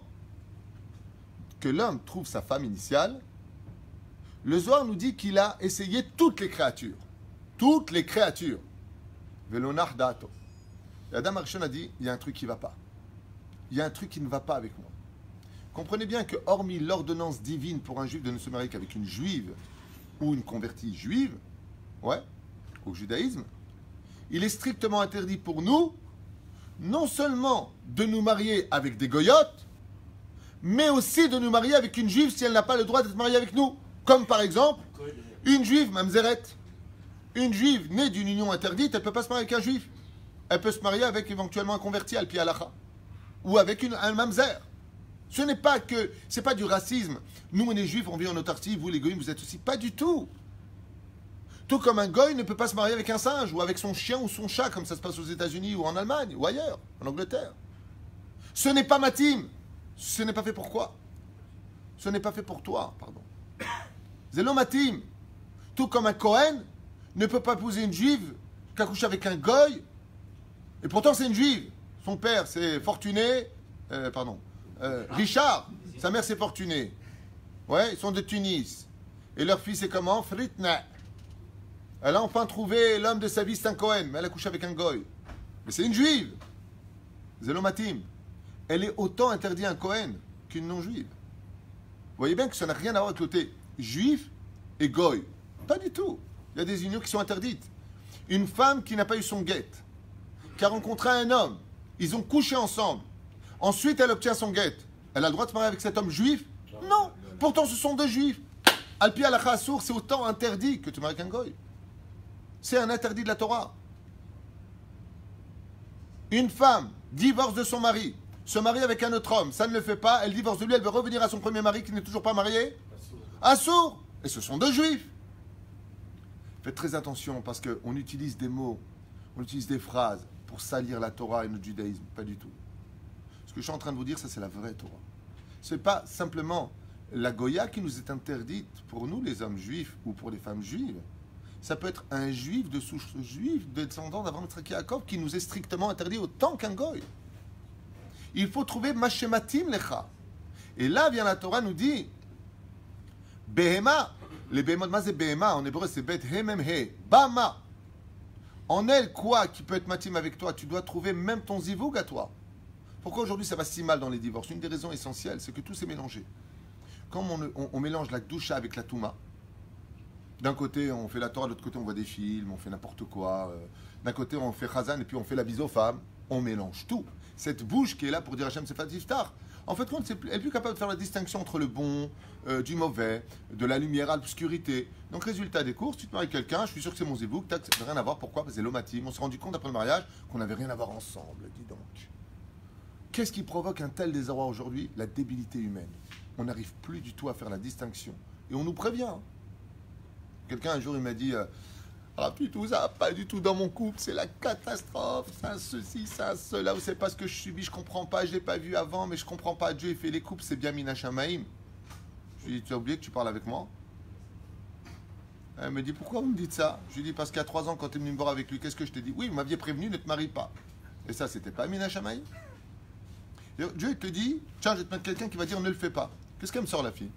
que l'homme trouve sa femme initiale, le Zohar nous dit qu'il a essayé toutes les créatures. Toutes les créatures. Velonar dato. Et Adam Arishon a dit, il y a un truc qui ne va pas. Il y a un truc qui ne va pas avec moi. Comprenez bien que, hormis l'ordonnance divine pour un juif de ne se marier qu'avec une juive ou une convertie juive, ouais, au judaïsme, il est strictement interdit pour nous, non seulement de nous marier avec des goyotes, mais aussi de nous marier avec une juive si elle n'a pas le droit d'être mariée avec nous. Comme par exemple, une juive, mamzeret. Une juive née d'une union interdite, elle ne peut pas se marier avec un juif. Elle peut se marier avec éventuellement un converti al pi halacha. Ou avec une, un mamzer. Ce n'est pas que, c'est pas du racisme. Nous, on est juifs, on vit en autarcie, vous les goyim, vous êtes aussi. Pas du tout. Tout comme un goy ne peut pas se marier avec un singe, ou avec son chien ou son chat, comme ça se passe aux États-Unis ou en Allemagne, ou ailleurs, en Angleterre. Ce n'est pas matim. Ce n'est pas fait pour quoi? Ce n'est pas fait pour toi, pardon. Zélo matim. Tout comme un Cohen ne peut pas épouser une juive qui a couché avec un goy, et pourtant c'est une juive. Son père c'est Fortuné, euh, pardon, euh, Richard, sa mère c'est Fortuné. Ouais, ils sont de Tunis. Et leur fils c'est comment? Fritna. Elle a enfin trouvé l'homme de sa vie, c'est un Cohen, mais elle a couché avec un goy. Mais c'est une juive. Zélomatim. Elle est autant interdite à un Cohen qu'une non-juive. Vous voyez bien que ça n'a rien à voir avec le côté juif et goy. Pas du tout. Il y a des unions qui sont interdites. Une femme qui n'a pas eu son guet, qui a rencontré un homme, ils ont couché ensemble. Ensuite, elle obtient son guet. Elle a le droit de se marier avec cet homme juif? Non. Pourtant, ce sont deux juifs. Al-Pi Halacha Assour, c'est autant interdit que tu maries avec un goy. C'est un interdit de la Torah. Une femme divorce de son mari, se marie avec un autre homme, ça ne le fait pas, elle divorce de lui, elle veut revenir à son premier mari qui n'est toujours pas marié. Assour. Et ce sont deux juifs. Faites très attention parce qu'on utilise des mots, on utilise des phrases pour salir la Torah et notre judaïsme. Pas du tout. Ce que je suis en train de vous dire, ça c'est la vraie Torah. Ce n'est pas simplement la Goya qui nous est interdite pour nous, les hommes juifs, ou pour les femmes juives. Ça peut être un juif de souche juive, de descendant d'Avraham Yitzhak Yaakov, qui nous est strictement interdit autant qu'un goy. Il faut trouver Mashematim Lecha. Et là vient la Torah nous dit Behema. Les Behemot, ma c'est Behema, en hébreu c'est Bet Hemem He. Bama. En elle, quoi qui peut être matim avec toi? Tu dois trouver même ton zivoug à toi. Pourquoi aujourd'hui ça va si mal dans les divorces? Une des raisons essentielles, c'est que tout s'est mélangé. Comme on, on, on mélange la doucha avec la touma, d'un côté on fait la Torah, de l'autre côté on voit des films, on fait n'importe quoi. Euh, d'un côté on fait Chazan et puis on fait la bise aux femmes. On mélange tout. Cette bouche qui est là pour dire Hachem Sefat Iftar, en fait, elle n'est plus capable de faire la distinction entre le bon, euh, du mauvais, de la lumière à l'obscurité. Donc, résultat des courses, tu te maries avec quelqu'un, je suis sûr que c'est mon zivouk, ça n'a rien à voir. Pourquoi? Parce que c'est l'omatim. On s'est rendu compte après le mariage qu'on n'avait rien à voir ensemble, dis donc. Qu'est-ce qui provoque un tel désarroi aujourd'hui? La débilité humaine. On n'arrive plus du tout à faire la distinction. Et on nous prévient. Quelqu'un un jour, il m'a dit euh, ah, puis tout ça, pas du tout dans mon couple, c'est la catastrophe, c'est un ceci, c'est un cela, vous savez pas ce que je subis, je comprends pas, je l'ai pas vu avant, mais je comprends pas, Dieu il fait les couples, c'est bien Mina Shamaim. Je lui ai dit, tu as oublié que tu parles avec moi? Elle me dit, pourquoi vous me dites ça? Je lui ai dit, parce qu'il y a trois ans, quand tu es venu me voir avec lui, qu'est-ce que je t'ai dit? Oui, vous m'aviez prévenu, ne te marie pas. Et ça, c'était pas Mina Shamaim. Dieu il te dit, tiens, je vais te mettre quelqu'un qui va dire, ne le fais pas. Qu'est-ce qu'elle me sort, la fille?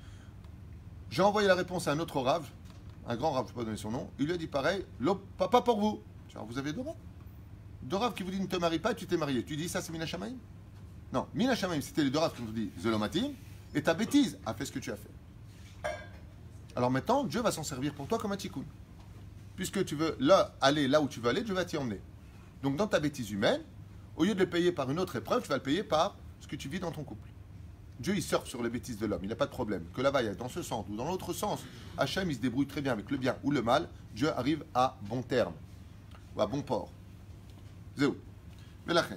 J'ai envoyé la réponse à un autre rave, un grand rave, je ne peux pas donner son nom, il lui a dit pareil, pas, pas pour vous. Alors, vous avez deux raves. Deux raves qui vous disent ne te marie pas et tu t'es marié. Tu dis ça c'est Mina Shamaim? Non, Mina Shamaim c'était les deux raves qui nous dit Zelomatim et ta bêtise a fait ce que tu as fait. Alors maintenant, Dieu va s'en servir pour toi comme un tikkun. Puisque tu veux là, aller là où tu veux aller, Dieu va t'y emmener. Donc dans ta bêtise humaine, au lieu de le payer par une autre épreuve, tu vas le payer par ce que tu vis dans ton couple. Dieu, il surfe sur les bêtises de l'homme, il n'a pas de problème. Que là-bas, il y a dans ce sens ou dans l'autre sens, Hachem, il se débrouille très bien avec le bien ou le mal. Dieu arrive à bon terme, ou à bon port. Zéou. Mais la reine.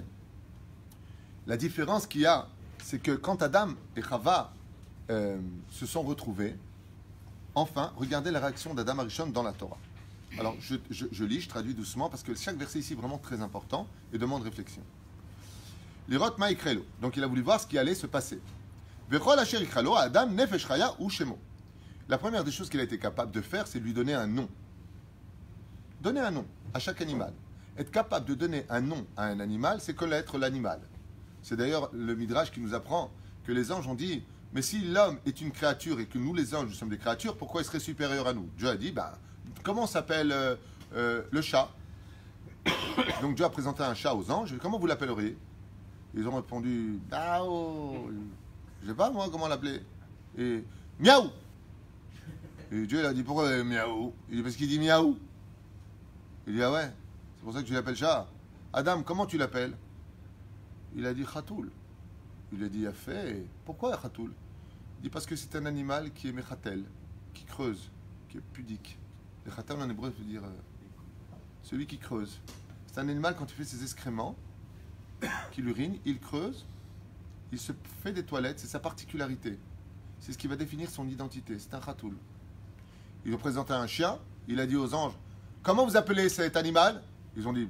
La différence qu'il y a, c'est que quand Adam et Chava euh, se sont retrouvés, enfin, regardez la réaction d'Adam Arishon dans la Torah. Alors, je, je, je lis, je traduis doucement, parce que chaque verset ici est vraiment très important et demande réflexion. Lirot ma'ikrélo. Donc, il a voulu voir ce qui allait se passer. Vechol asher ikralo adam nefesh chaya ou shemo. La première des choses qu'il a été capable de faire, c'est de lui donner un nom. Donner un nom à chaque animal. Être capable de donner un nom à un animal, c'est connaître l'animal. C'est d'ailleurs le Midrash qui nous apprend que les anges ont dit, mais si l'homme est une créature et que nous les anges, nous sommes des créatures, pourquoi il serait supérieur à nous? Dieu a dit, bah, comment s'appelle euh, euh, le chat? Donc Dieu a présenté un chat aux anges, comment vous l'appelleriez? Ils ont répondu, Dao, je ne sais pas moi comment l'appeler. Et miaou. Et Dieu il a dit, pourquoi euh, miaou? Il dit, parce qu'il dit miaou. Il dit, ah ouais, c'est pour ça que tu l'appelles chat. Adam, comment tu l'appelles? Il a dit Khatoul. Il a dit, a fait. Pourquoi Khatoul? Il dit, parce que c'est un animal qui est mechatel, qui creuse, qui est pudique. Le khatel en hébreu veut dire euh, celui qui creuse. C'est un animal, quand il fait ses excréments, qu'il urine, il creuse, il se fait des toilettes, c'est sa particularité. C'est ce qui va définir son identité. C'est un Khatoul. Il représentait un chien, il a dit aux anges, comment vous appelez cet animal? Ils ont dit,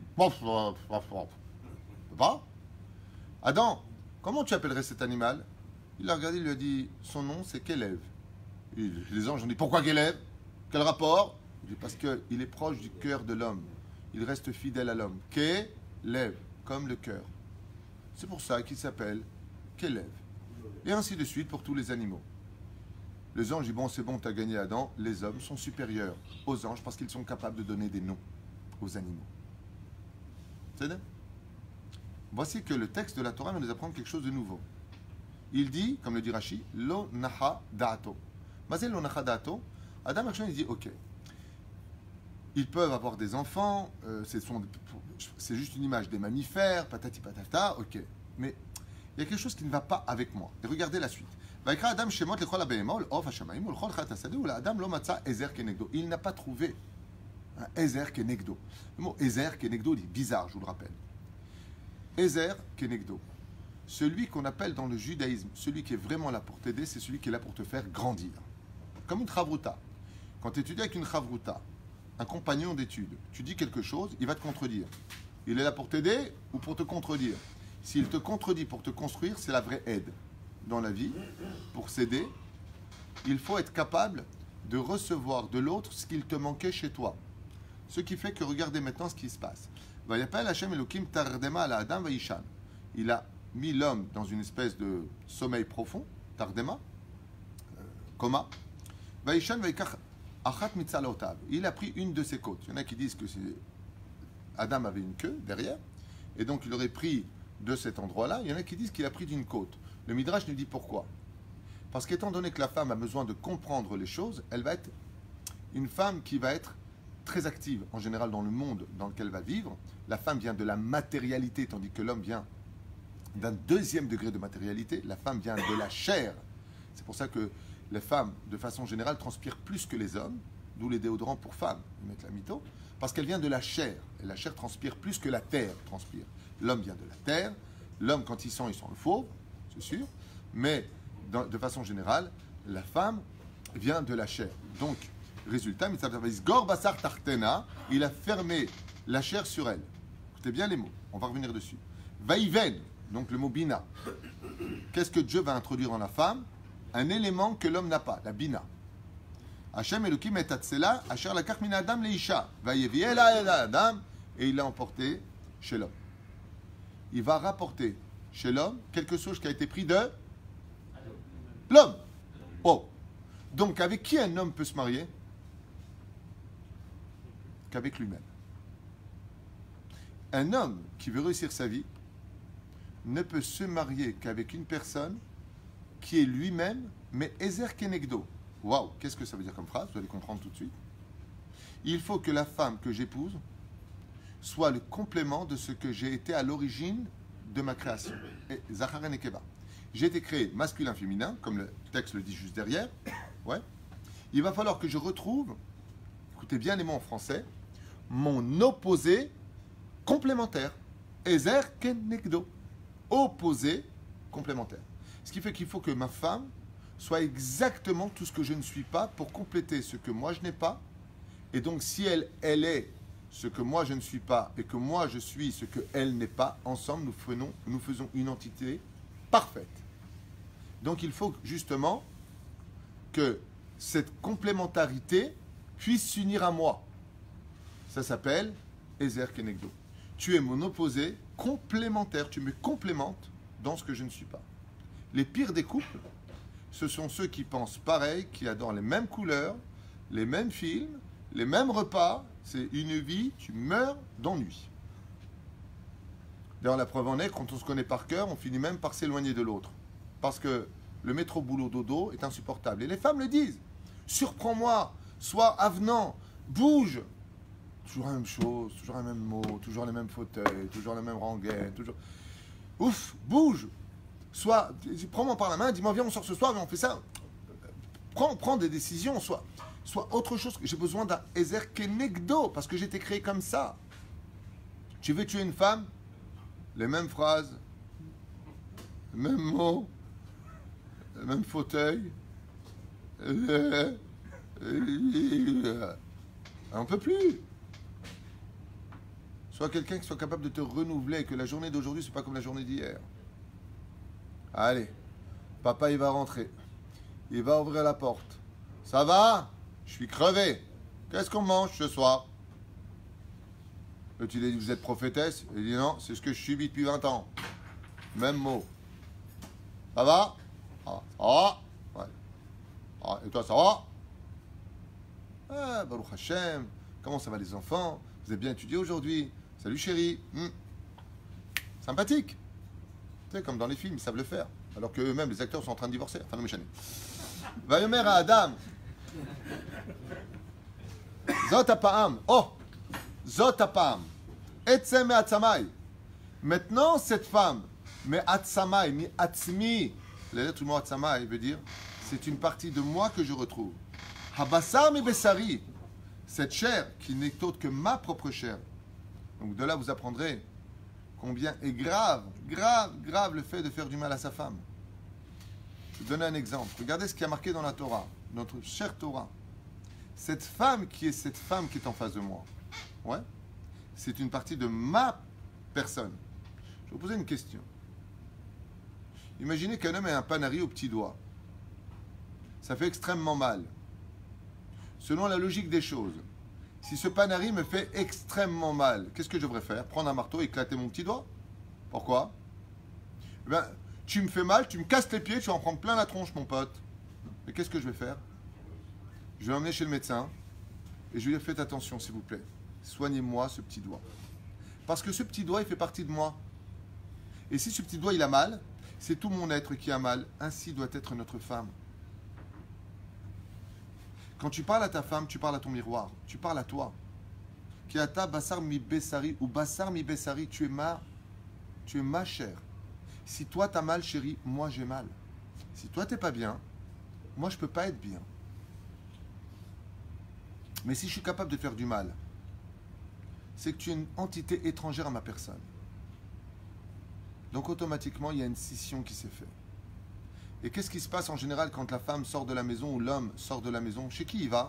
pas. Adam, comment tu appellerais cet animal? Il l'a regardé, il lui a dit, son nom c'est Kélev. Et les anges ont dit, pourquoi Kélev? Quel rapport? Il dit, parce qu'il est proche du cœur de l'homme. Il reste fidèle à l'homme. Kélev, comme le cœur. C'est pour ça qu'il s'appelle Kélev. Et ainsi de suite pour tous les animaux. Les anges disent, bon, c'est bon, tu as gagné Adam. Les hommes sont supérieurs aux anges parce qu'ils sont capables de donner des noms aux animaux. C'est vrai? Voici que le texte de la Torah va nous apprendre quelque chose de nouveau. Il dit, comme le dit Rashi, Lo nacha da'ato. Mazé lo nacha da'ato. Adam Action, il dit, ok, ils peuvent avoir des enfants, euh, c'est, sont, c'est juste une image des mammifères, patati patata, ok. Mais il y a quelque chose qui ne va pas avec moi. Et regardez la suite. Il n'a pas trouvé un Ezer Kenegdo. Le mot Ezer Kenegdo dit bizarre, je vous le rappelle. Ezer Kenegdo. Celui qu'on appelle dans le judaïsme, celui qui est vraiment là pour t'aider, c'est celui qui est là pour te faire grandir. Comme une chavruta. Quand tu étudies avec une chavruta, un compagnon d'études, tu dis quelque chose, il va te contredire. Il est là pour t'aider ou pour te contredire. S'il te contredit pour te construire, c'est la vraie aide. Dans la vie, pour s'aider, il faut être capable de recevoir de l'autre ce qu'il te manquait chez toi. Ce qui fait que regardez maintenant ce qui se passe. Il a mis l'homme dans une espèce de sommeil profond, tardema, euh, coma. Il a pris une de ses côtes. Il y en a qui disent que c'est Adam avait une queue derrière, et donc il aurait pris de cet endroit-là. Il y en a qui disent qu'il a pris d'une côte. Le Midrash nous dit pourquoi. Parce qu'étant donné que la femme a besoin de comprendre les choses, elle va être une femme qui va être très active en général dans le monde dans lequel elle va vivre. La femme vient de la matérialité, tandis que l'homme vient d'un deuxième degré de matérialité. La femme vient de la chair. C'est pour ça que les femmes, de façon générale, transpirent plus que les hommes, d'où les déodorants pour femmes, ils mettent la mytho, parce qu'elle vient de la chair. Et la chair transpire plus que la terre transpire. L'homme vient de la terre. L'homme, quand il sent, il sent le fauve, c'est sûr. Mais, dans, de façon générale, la femme vient de la chair. Donc, résultat, il a fermé la chair sur elle. Écoutez bien les mots, on va revenir dessus. Vaïven, donc le mot bina. Qu'est-ce que Dieu va introduire dans la femme? Un élément que l'homme n'a pas, la bina. Hashem Elokim et Tatsela, Asher lakach min Adam leisha. Vayevi ela ela Adam, et il l'a emporté chez l'homme. Il va rapporter chez l'homme quelque chose qui a été pris de l'homme. Oh. Donc, avec qui un homme peut se marier? Qu'avec lui-même. Un homme qui veut réussir sa vie ne peut se marier qu'avec une personne qui est lui-même, mais Ezer Kenegdo. Waouh, qu'est-ce que ça veut dire comme phrase? Vous allez comprendre tout de suite. Il faut que la femme que j'épouse soit le complément de ce que j'ai été à l'origine de ma création. Et Zachar et Nekeva. J'ai été créé masculin-féminin, comme le texte le dit juste derrière. Ouais. Il va falloir que je retrouve, écoutez bien les mots en français, mon opposé complémentaire. Ezer Kenegdo. Opposé complémentaire. Ce qui fait qu'il faut que ma femme soit exactement tout ce que je ne suis pas pour compléter ce que moi je n'ai pas Et donc, si elle, elle est ce que moi je ne suis pas et que moi je suis ce que elle n'est pas, ensemble nous faisons, nous faisons une entité parfaite. Donc il faut justement que cette complémentarité puisse s'unir à moi. Ça s'appelle Ezer Kenegdo. Tu es mon opposé complémentaire, tu me complémentes dans ce que je ne suis pas. Les pires des couples, ce sont ceux qui pensent pareil, qui adorent les mêmes couleurs, les mêmes films, les mêmes repas. C'est une vie, tu meurs d'ennui. D'ailleurs, la preuve en est, quand on se connaît par cœur, on finit même par s'éloigner de l'autre. Parce que le métro boulot dodo est insupportable. Et les femmes le disent. Surprends-moi, sois avenant, bouge. Toujours la même chose, toujours les mêmes mots, toujours les mêmes fauteuils, toujours les mêmes rengaines, toujours... Ouf, bouge. Sois, prends-moi par la main, dis-moi, viens, on sort ce soir, mais on fait ça. Prends, prends des décisions, sois... soit autre chose. J'ai besoin d'un Ezer Kenegdo, parce que j'ai été créé comme ça. Tu veux tuer une femme? Les mêmes phrases, les mêmes mots, les mêmes fauteuils. On ne peut plus. Sois quelqu'un qui soit capable de te renouveler, que la journée d'aujourd'hui, c'est pas comme la journée d'hier. Allez, papa, il va rentrer. Il va ouvrir la porte. Ça va? Je suis crevé. Qu'est-ce qu'on mange ce soir? Tu lui dis, vous êtes prophétesse? Il dit, non, c'est ce que je subis depuis vingt ans. Même mot. Ça va? Ah, ça va? Ouais. Ah, et toi, ça va? Ah, Baruch Hashem. Comment ça va les enfants? Vous avez bien étudié aujourd'hui? Salut chérie. Hmm. Sympathique. Tu sais, comme dans les films, ils savent le faire. Alors qu'eux-mêmes, les acteurs sont en train de divorcer. Enfin, non, méchané. Vayomer à Adam. Zot apa'am. Oh! Zot apa'am. Etzem me atzamai. Maintenant, cette femme, me atzamai, mi atzmi. La lettre du mot atzamai veut dire, c'est une partie de moi que je retrouve. Habassar mi bessari. Cette chair qui n'est autre que ma propre chair. Donc de là, vous apprendrez combien est grave, grave, grave le fait de faire du mal à sa femme. Je vais vous donner un exemple. Regardez ce qui a marqué dans la Torah, notre chère Torah. Cette femme qui est cette femme qui est en face de moi, ouais, c'est une partie de ma personne. Je vais vous poser une question. Imaginez qu'un homme ait un panari au petit doigt. Ça fait extrêmement mal. Selon la logique des choses, si ce panari me fait extrêmement mal, qu'est-ce que je devrais faire? Prendre un marteau et éclater mon petit doigt? Pourquoi? Eh bien, tu me fais mal, tu me casses les pieds, tu vas en prendre plein la tronche, mon pote. Mais qu'est-ce que je vais faire? Je vais l'emmener chez le médecin et je lui dire, faites attention, s'il vous plaît. Soignez-moi ce petit doigt. Parce que ce petit doigt, il fait partie de moi. Et si ce petit doigt, il a mal, c'est tout mon être qui a mal. Ainsi doit être notre femme. Quand tu parles à ta femme, tu parles à ton miroir. Tu parles à toi. Kiata basar mi bessari ou basar mi bessari, tu es ma, tu es ma chair. Si toi t'as mal, chérie, moi j'ai mal. Si toi t'es pas bien, moi je peux pas être bien. Mais si je suis capable de faire du mal, c'est que tu es une entité étrangère à ma personne. Donc automatiquement, il y a une scission qui s'est faite. Et qu'est-ce qui se passe en général quand la femme sort de la maison ou l'homme sort de la maison? Chez qui il va?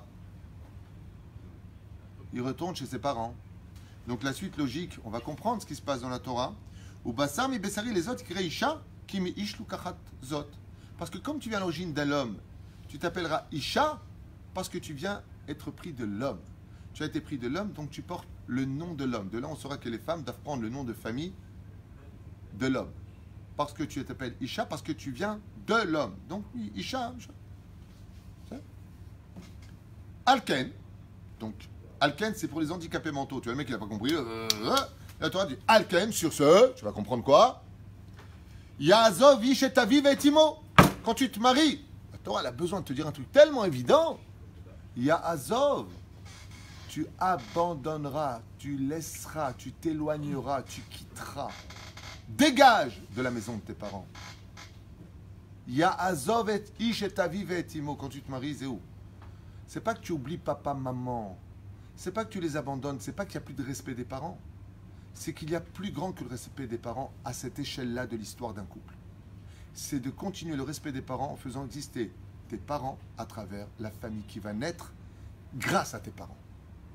Il retourne chez ses parents. Donc la suite logique, on va comprendre ce qui se passe dans la Torah. Ou basar mi bessari les autres qui isha qui mi ish lukachat zot. Parce que comme tu viens à l'origine d'un homme, tu t'appelleras Isha parce que tu viens être pris de l'homme. Tu as été pris de l'homme, donc tu portes le nom de l'homme. De là, on saura que les femmes doivent prendre le nom de famille de l'homme. Parce que tu t'appelles Isha, parce que tu viens de l'homme. Donc, Isha. Isha. Alken. Donc, Alken, c'est pour les handicapés mentaux. Tu vois, le mec, il n'a pas compris. Euh, euh, la Torah dit Alken, sur ce, tu vas comprendre quoi? Yazov, Ishetavi, Vetimo. Quand tu te maries, la Torah, elle a besoin de te dire un truc tellement évident. Yazov. Tu abandonneras, tu laisseras, tu t'éloigneras, tu quitteras. Dégage de la maison de tes parents. Ya'azov et ish et aviv et imo. Quand tu te maries, c'est où? C'est pas que tu oublies papa, maman. C'est pas que tu les abandonnes. C'est pas qu'il n'y a plus de respect des parents. C'est qu'il y a plus grand que le respect des parents à cette échelle-là de l'histoire d'un couple. C'est de continuer le respect des parents en faisant exister tes parents à travers la famille qui va naître grâce à tes parents.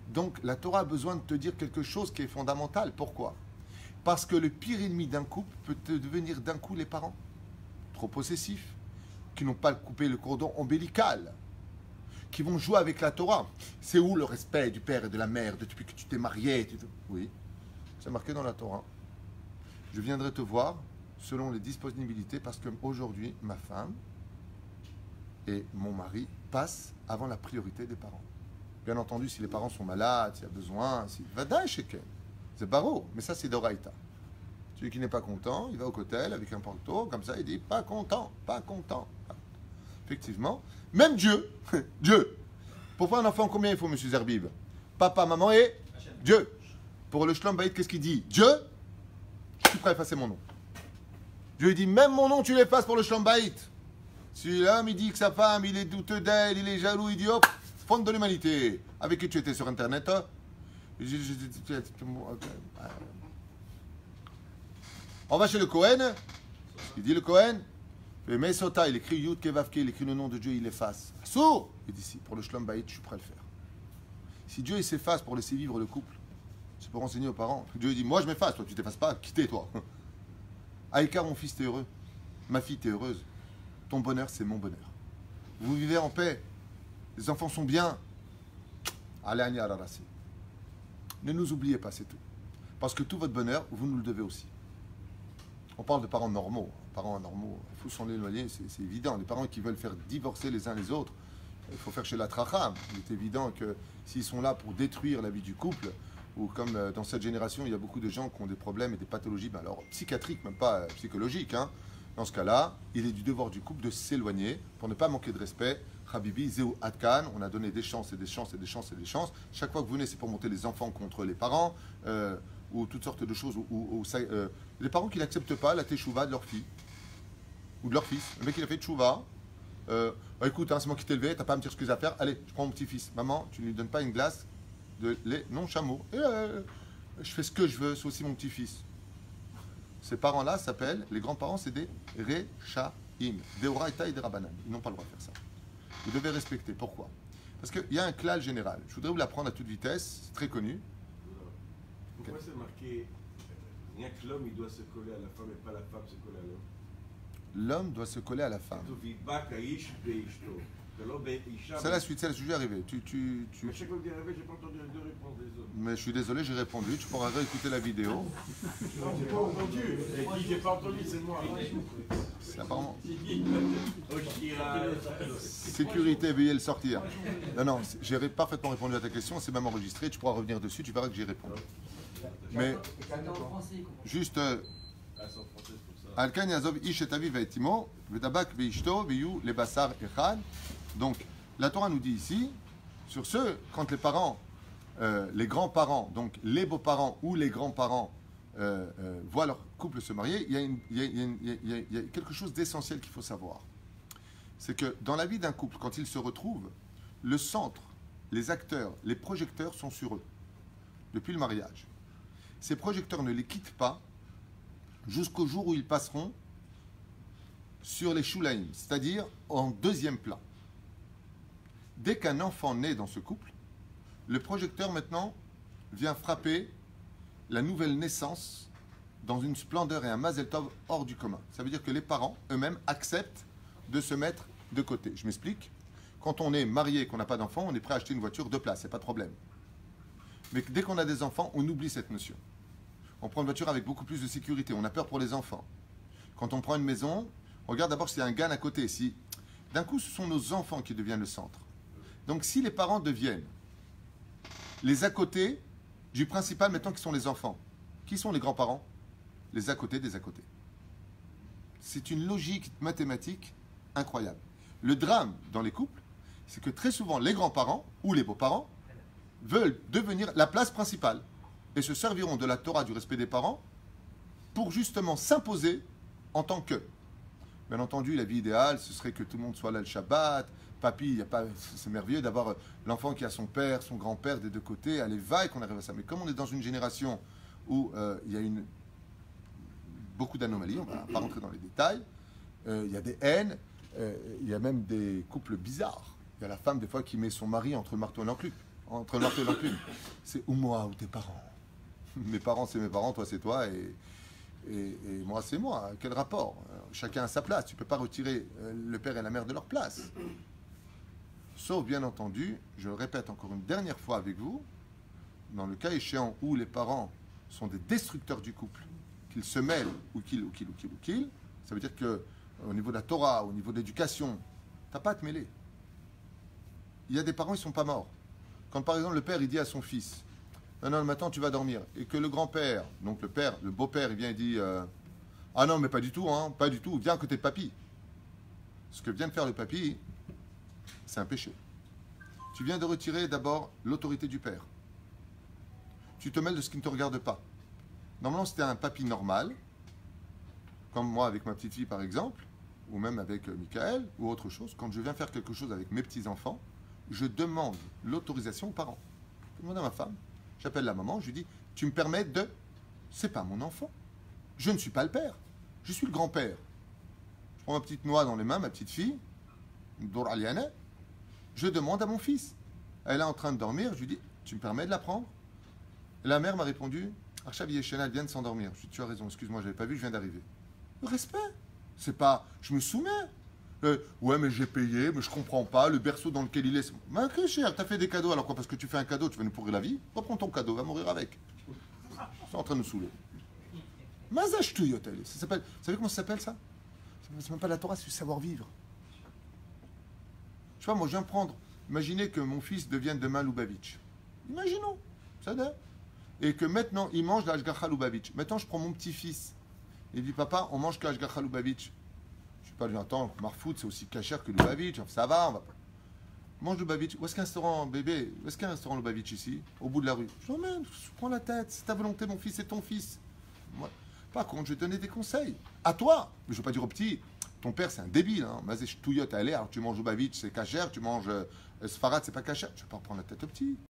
Donc la Torah a besoin de te dire quelque chose qui est fondamental. Pourquoi? Parce que le pire ennemi d'un couple peut te devenir d'un coup les parents. Trop possessifs, qui n'ont pas coupé le cordon ombilical, qui vont jouer avec la Torah. C'est où le respect du père et de la mère depuis que tu t'es marié? Tu te... Oui, c'est marqué dans la Torah. Je viendrai te voir selon les disponibilités parce qu'aujourd'hui, ma femme et mon mari passent avant la priorité des parents. Bien entendu, si les parents sont malades, s'il y a besoin, si... Vadaï shekel. C'est barreau, mais ça c'est d'Oraïta. Celui qui n'est pas content, il va au cotel avec un panto, comme ça, il dit pas content, pas content. Effectivement, même Dieu, Dieu. Pour faire un enfant, combien il faut, monsieur Zerbib? Papa, maman et Dieu. Pour le Shlom Bayit, qu'est-ce qu'il dit? Dieu, je suis prêt à effacer mon nom. Dieu dit, même mon nom, tu l'effaces pour le Shlom Bayit. Si l'homme, il dit que sa femme, il est douteux d'elle, il est jaloux, il dit, hop, fond de l'humanité. Avec qui tu étais sur Internet, hein? On va chez le Cohen. Il dit le Cohen. Le Mesota, il écrit Yud Kevavke, il écrit le nom de Dieu, il efface. Sourd. Il dit si, pour le Shlom Bayit, je suis prêt à le faire. Si Dieu il s'efface pour laisser vivre le couple, c'est pour enseigner aux parents. Dieu dit, moi je m'efface, toi tu t'effaces pas, quittez toi. Aïkar, mon fils, t'es heureux. Ma fille, t'es heureuse. Ton bonheur, c'est mon bonheur. Vous vivez en paix. Les enfants sont bien. Allez, Anya, Ararasi. Ne nous oubliez pas, c'est tout. Parce que tout votre bonheur, vous nous le devez aussi. On parle de parents normaux. Parents anormaux, il faut s'en éloigner, c'est évident. Les parents qui veulent faire divorcer les uns les autres, il faut faire chez la tracham. Il est évident que s'ils sont là pour détruire la vie du couple, ou comme dans cette génération, il y a beaucoup de gens qui ont des problèmes et des pathologies, ben alors psychiatriques, même pas psychologiques. Hein. Dans ce cas-là, il est du devoir du couple de s'éloigner pour ne pas manquer de respect. Habibi, Zéou Adkan, on a donné des chances et des chances et des chances et des chances. Chaque fois que vous venez, c'est pour monter les enfants contre les parents, euh, ou toutes sortes de choses. Ou, ou, ou, euh, les parents qui n'acceptent pas la teshuva de leur fille, ou de leur fils. Le mec, il a fait teshuva. Euh, bah, écoute, hein, c'est moi qui t'ai élevé, t'as pas à me dire ce que j'ai à faire. Allez, je prends mon petit-fils. Maman, tu ne lui donnes pas une glace de lait non chameau. Et, euh, je fais ce que je veux, c'est aussi mon petit-fils. Ces parents-là s'appellent, les grands-parents, c'est des Rechaim, des Oraïta et des Rabbanan. Ils n'ont pas le droit de faire ça. Vous devez respecter. Pourquoi? Parce qu'il y a un klal général. Je voudrais vous l'apprendre à toute vitesse, c'est très connu. Pourquoi okay. C'est marqué rien que l'homme il doit se coller à la femme et pas la femme se coller à l'homme? L'homme doit se coller à la femme. C'est la suite, c'est le sujet arrivé. Tu, tu, tu... Mais chaque fois que tu es arrivé, j'ai pas entendu deux réponses des autres. Mais je suis désolé, j'ai répondu. Tu pourras réécouter la vidéo. Non, j'ai pas entendu. Et qui j'ai pas entendu, c'est moi. C'est apparemment. Sécurité, veuillez le sortir. Non, non, j'ai parfaitement répondu à ta question. C'est même enregistré. Tu pourras revenir dessus. Tu verras que j'y réponds. Mais juste. Alkan Yazov Ish et Aviv Vaitimo, Vedabak Veishto, Veyu, les Bassar Echad. Donc, la Torah nous dit ici, sur ce, quand les parents, euh, les grands-parents, donc les beaux-parents ou les grands-parents euh, euh, voient leur couple se marier, il y a, une, il y a, il y a, une, il y a, il y a quelque chose d'essentiel qu'il faut savoir. C'est que dans la vie d'un couple, quand ils se retrouvent, le centre, les acteurs, les projecteurs sont sur eux, depuis le mariage. Ces projecteurs ne les quittent pas jusqu'au jour où ils passeront sur les shulaim, c'est-à-dire en deuxième plan. Dès qu'un enfant naît dans ce couple, le projecteur maintenant vient frapper la nouvelle naissance dans une splendeur et un mazel tov hors du commun. Ça veut dire que les parents eux-mêmes acceptent de se mettre de côté. Je m'explique. Quand on est marié et qu'on n'a pas d'enfant, on est prêt à acheter une voiture de place, c'est pas de problème. Mais dès qu'on a des enfants, on oublie cette notion. On prend une voiture avec beaucoup plus de sécurité. On a peur pour les enfants. Quand on prend une maison, on regarde d'abord s'il y a un gain à côté. Si d'un coup, ce sont nos enfants qui deviennent le centre. Donc, si les parents deviennent les à côté du principal, maintenant qui sont les enfants, qui sont les grands-parents? Les à côté des à côté. C'est une logique mathématique incroyable. Le drame dans les couples, c'est que très souvent, les grands-parents ou les beaux-parents veulent devenir la place principale et se serviront de la Torah du respect des parents pour justement s'imposer en tant que. Bien entendu, la vie idéale, ce serait que tout le monde soit là le Shabbat. Papy, y a pas, c'est merveilleux d'avoir l'enfant qui a son père, son grand-père des deux côtés. Allez, va et qu'on arrive à ça. Mais comme on est dans une génération où euh, il y a une, beaucoup d'anomalies, on ne va pas rentrer dans les détails, euh, il y a des haines, euh, il y a même des couples bizarres. Il y a la femme, des fois, qui met son mari entre le marteau et l'enclume. entre le marteau et l'enclume. C'est ou moi ou tes parents. Mes parents, c'est mes parents, toi, c'est toi, et, et, et moi, c'est moi. Quel rapport? Chacun a sa place. Tu ne peux pas retirer le père et la mère de leur place. Sauf, bien entendu, je le répète encore une dernière fois avec vous, dans le cas échéant où les parents sont des destructeurs du couple, qu'ils se mêlent, ou qu'ils, ou qu'ils, ou qu'ils, ou qu'ils, ça veut dire que au niveau de la Torah, au niveau de l'éducation, tu n'as pas à te mêler. Il y a des parents, ils ne sont pas morts. Quand par exemple le père, il dit à son fils, non, non, maintenant tu vas dormir, et que le grand-père, donc le père, le beau-père, il vient et dit, euh, ah non, mais pas du tout, hein, pas du tout, viens à côté de papy. Ce que vient de faire le papy, c'est un péché. Tu viens de retirer d'abord l'autorité du père. Tu te mêles de ce qui ne te regarde pas. Normalement, c'était un papy normal, comme moi avec ma petite fille par exemple, ou même avec euh, Michael, ou autre chose. Quand je viens faire quelque chose avec mes petits-enfants, je demande l'autorisation aux parents. Je demande à ma femme, j'appelle la maman, je lui dis, tu me permets de... C'est pas mon enfant. Je ne suis pas le père. Je suis le grand-père. Je prends ma petite noix dans les mains, ma petite fille, Dora Liane, je demande à mon fils. Elle est en train de dormir, je lui dis, tu me permets de la prendre? La mère m'a répondu, Archav Yeshena, elle vient de s'endormir. Je lui dis, tu as raison, excuse-moi, je n'avais pas vu, je viens d'arriver. Le respect, c'est pas, je me soumets. Euh, ouais, mais j'ai payé, mais je comprends pas, le berceau dans lequel il est, c'est... Mais ok, cher, t'as fait des cadeaux, alors quoi? Parce que tu fais un cadeau, tu vas nous pourrir la vie? Reprends ton cadeau, va mourir avec. C'est en train de nous saouler. Mazach Tuyotel, ça s'appelle, vous savez comment ça s'appelle ça? C'est même pas la Torah, c'est du savoir-vivre. Je sais pas, moi je viens prendre, imaginez que mon fils devienne demain Lubavitch. Imaginons, ça donne. Et que maintenant il mange la Ashgacha Lubavitch. Maintenant je prends mon petit-fils. Il dit, papa, on mange que la Ashgacha Lubavitch. Je suis pas lui, attends, Marfout, c'est aussi cachère que Lubavitch. Ça va, on va pas. Mange Lubavitch. Où est-ce qu'un restaurant, bébé? Où est-ce qu'il y a un restaurant Lubavitch ici? Au bout de la rue. Je l'emmène, je prends la tête. C'est ta volonté, mon fils, c'est ton fils. Moi, par contre, je vais te donner des conseils. À toi. Mais je ne veux pas dire au petit, ton père, c'est un débile. Hein. Mazé, touillotte, allez, alors tu manges Lubavitch, c'est cachère. Tu manges euh, Sfarad, c'est pas cachère. Je ne vais pas prendre la tête au petit.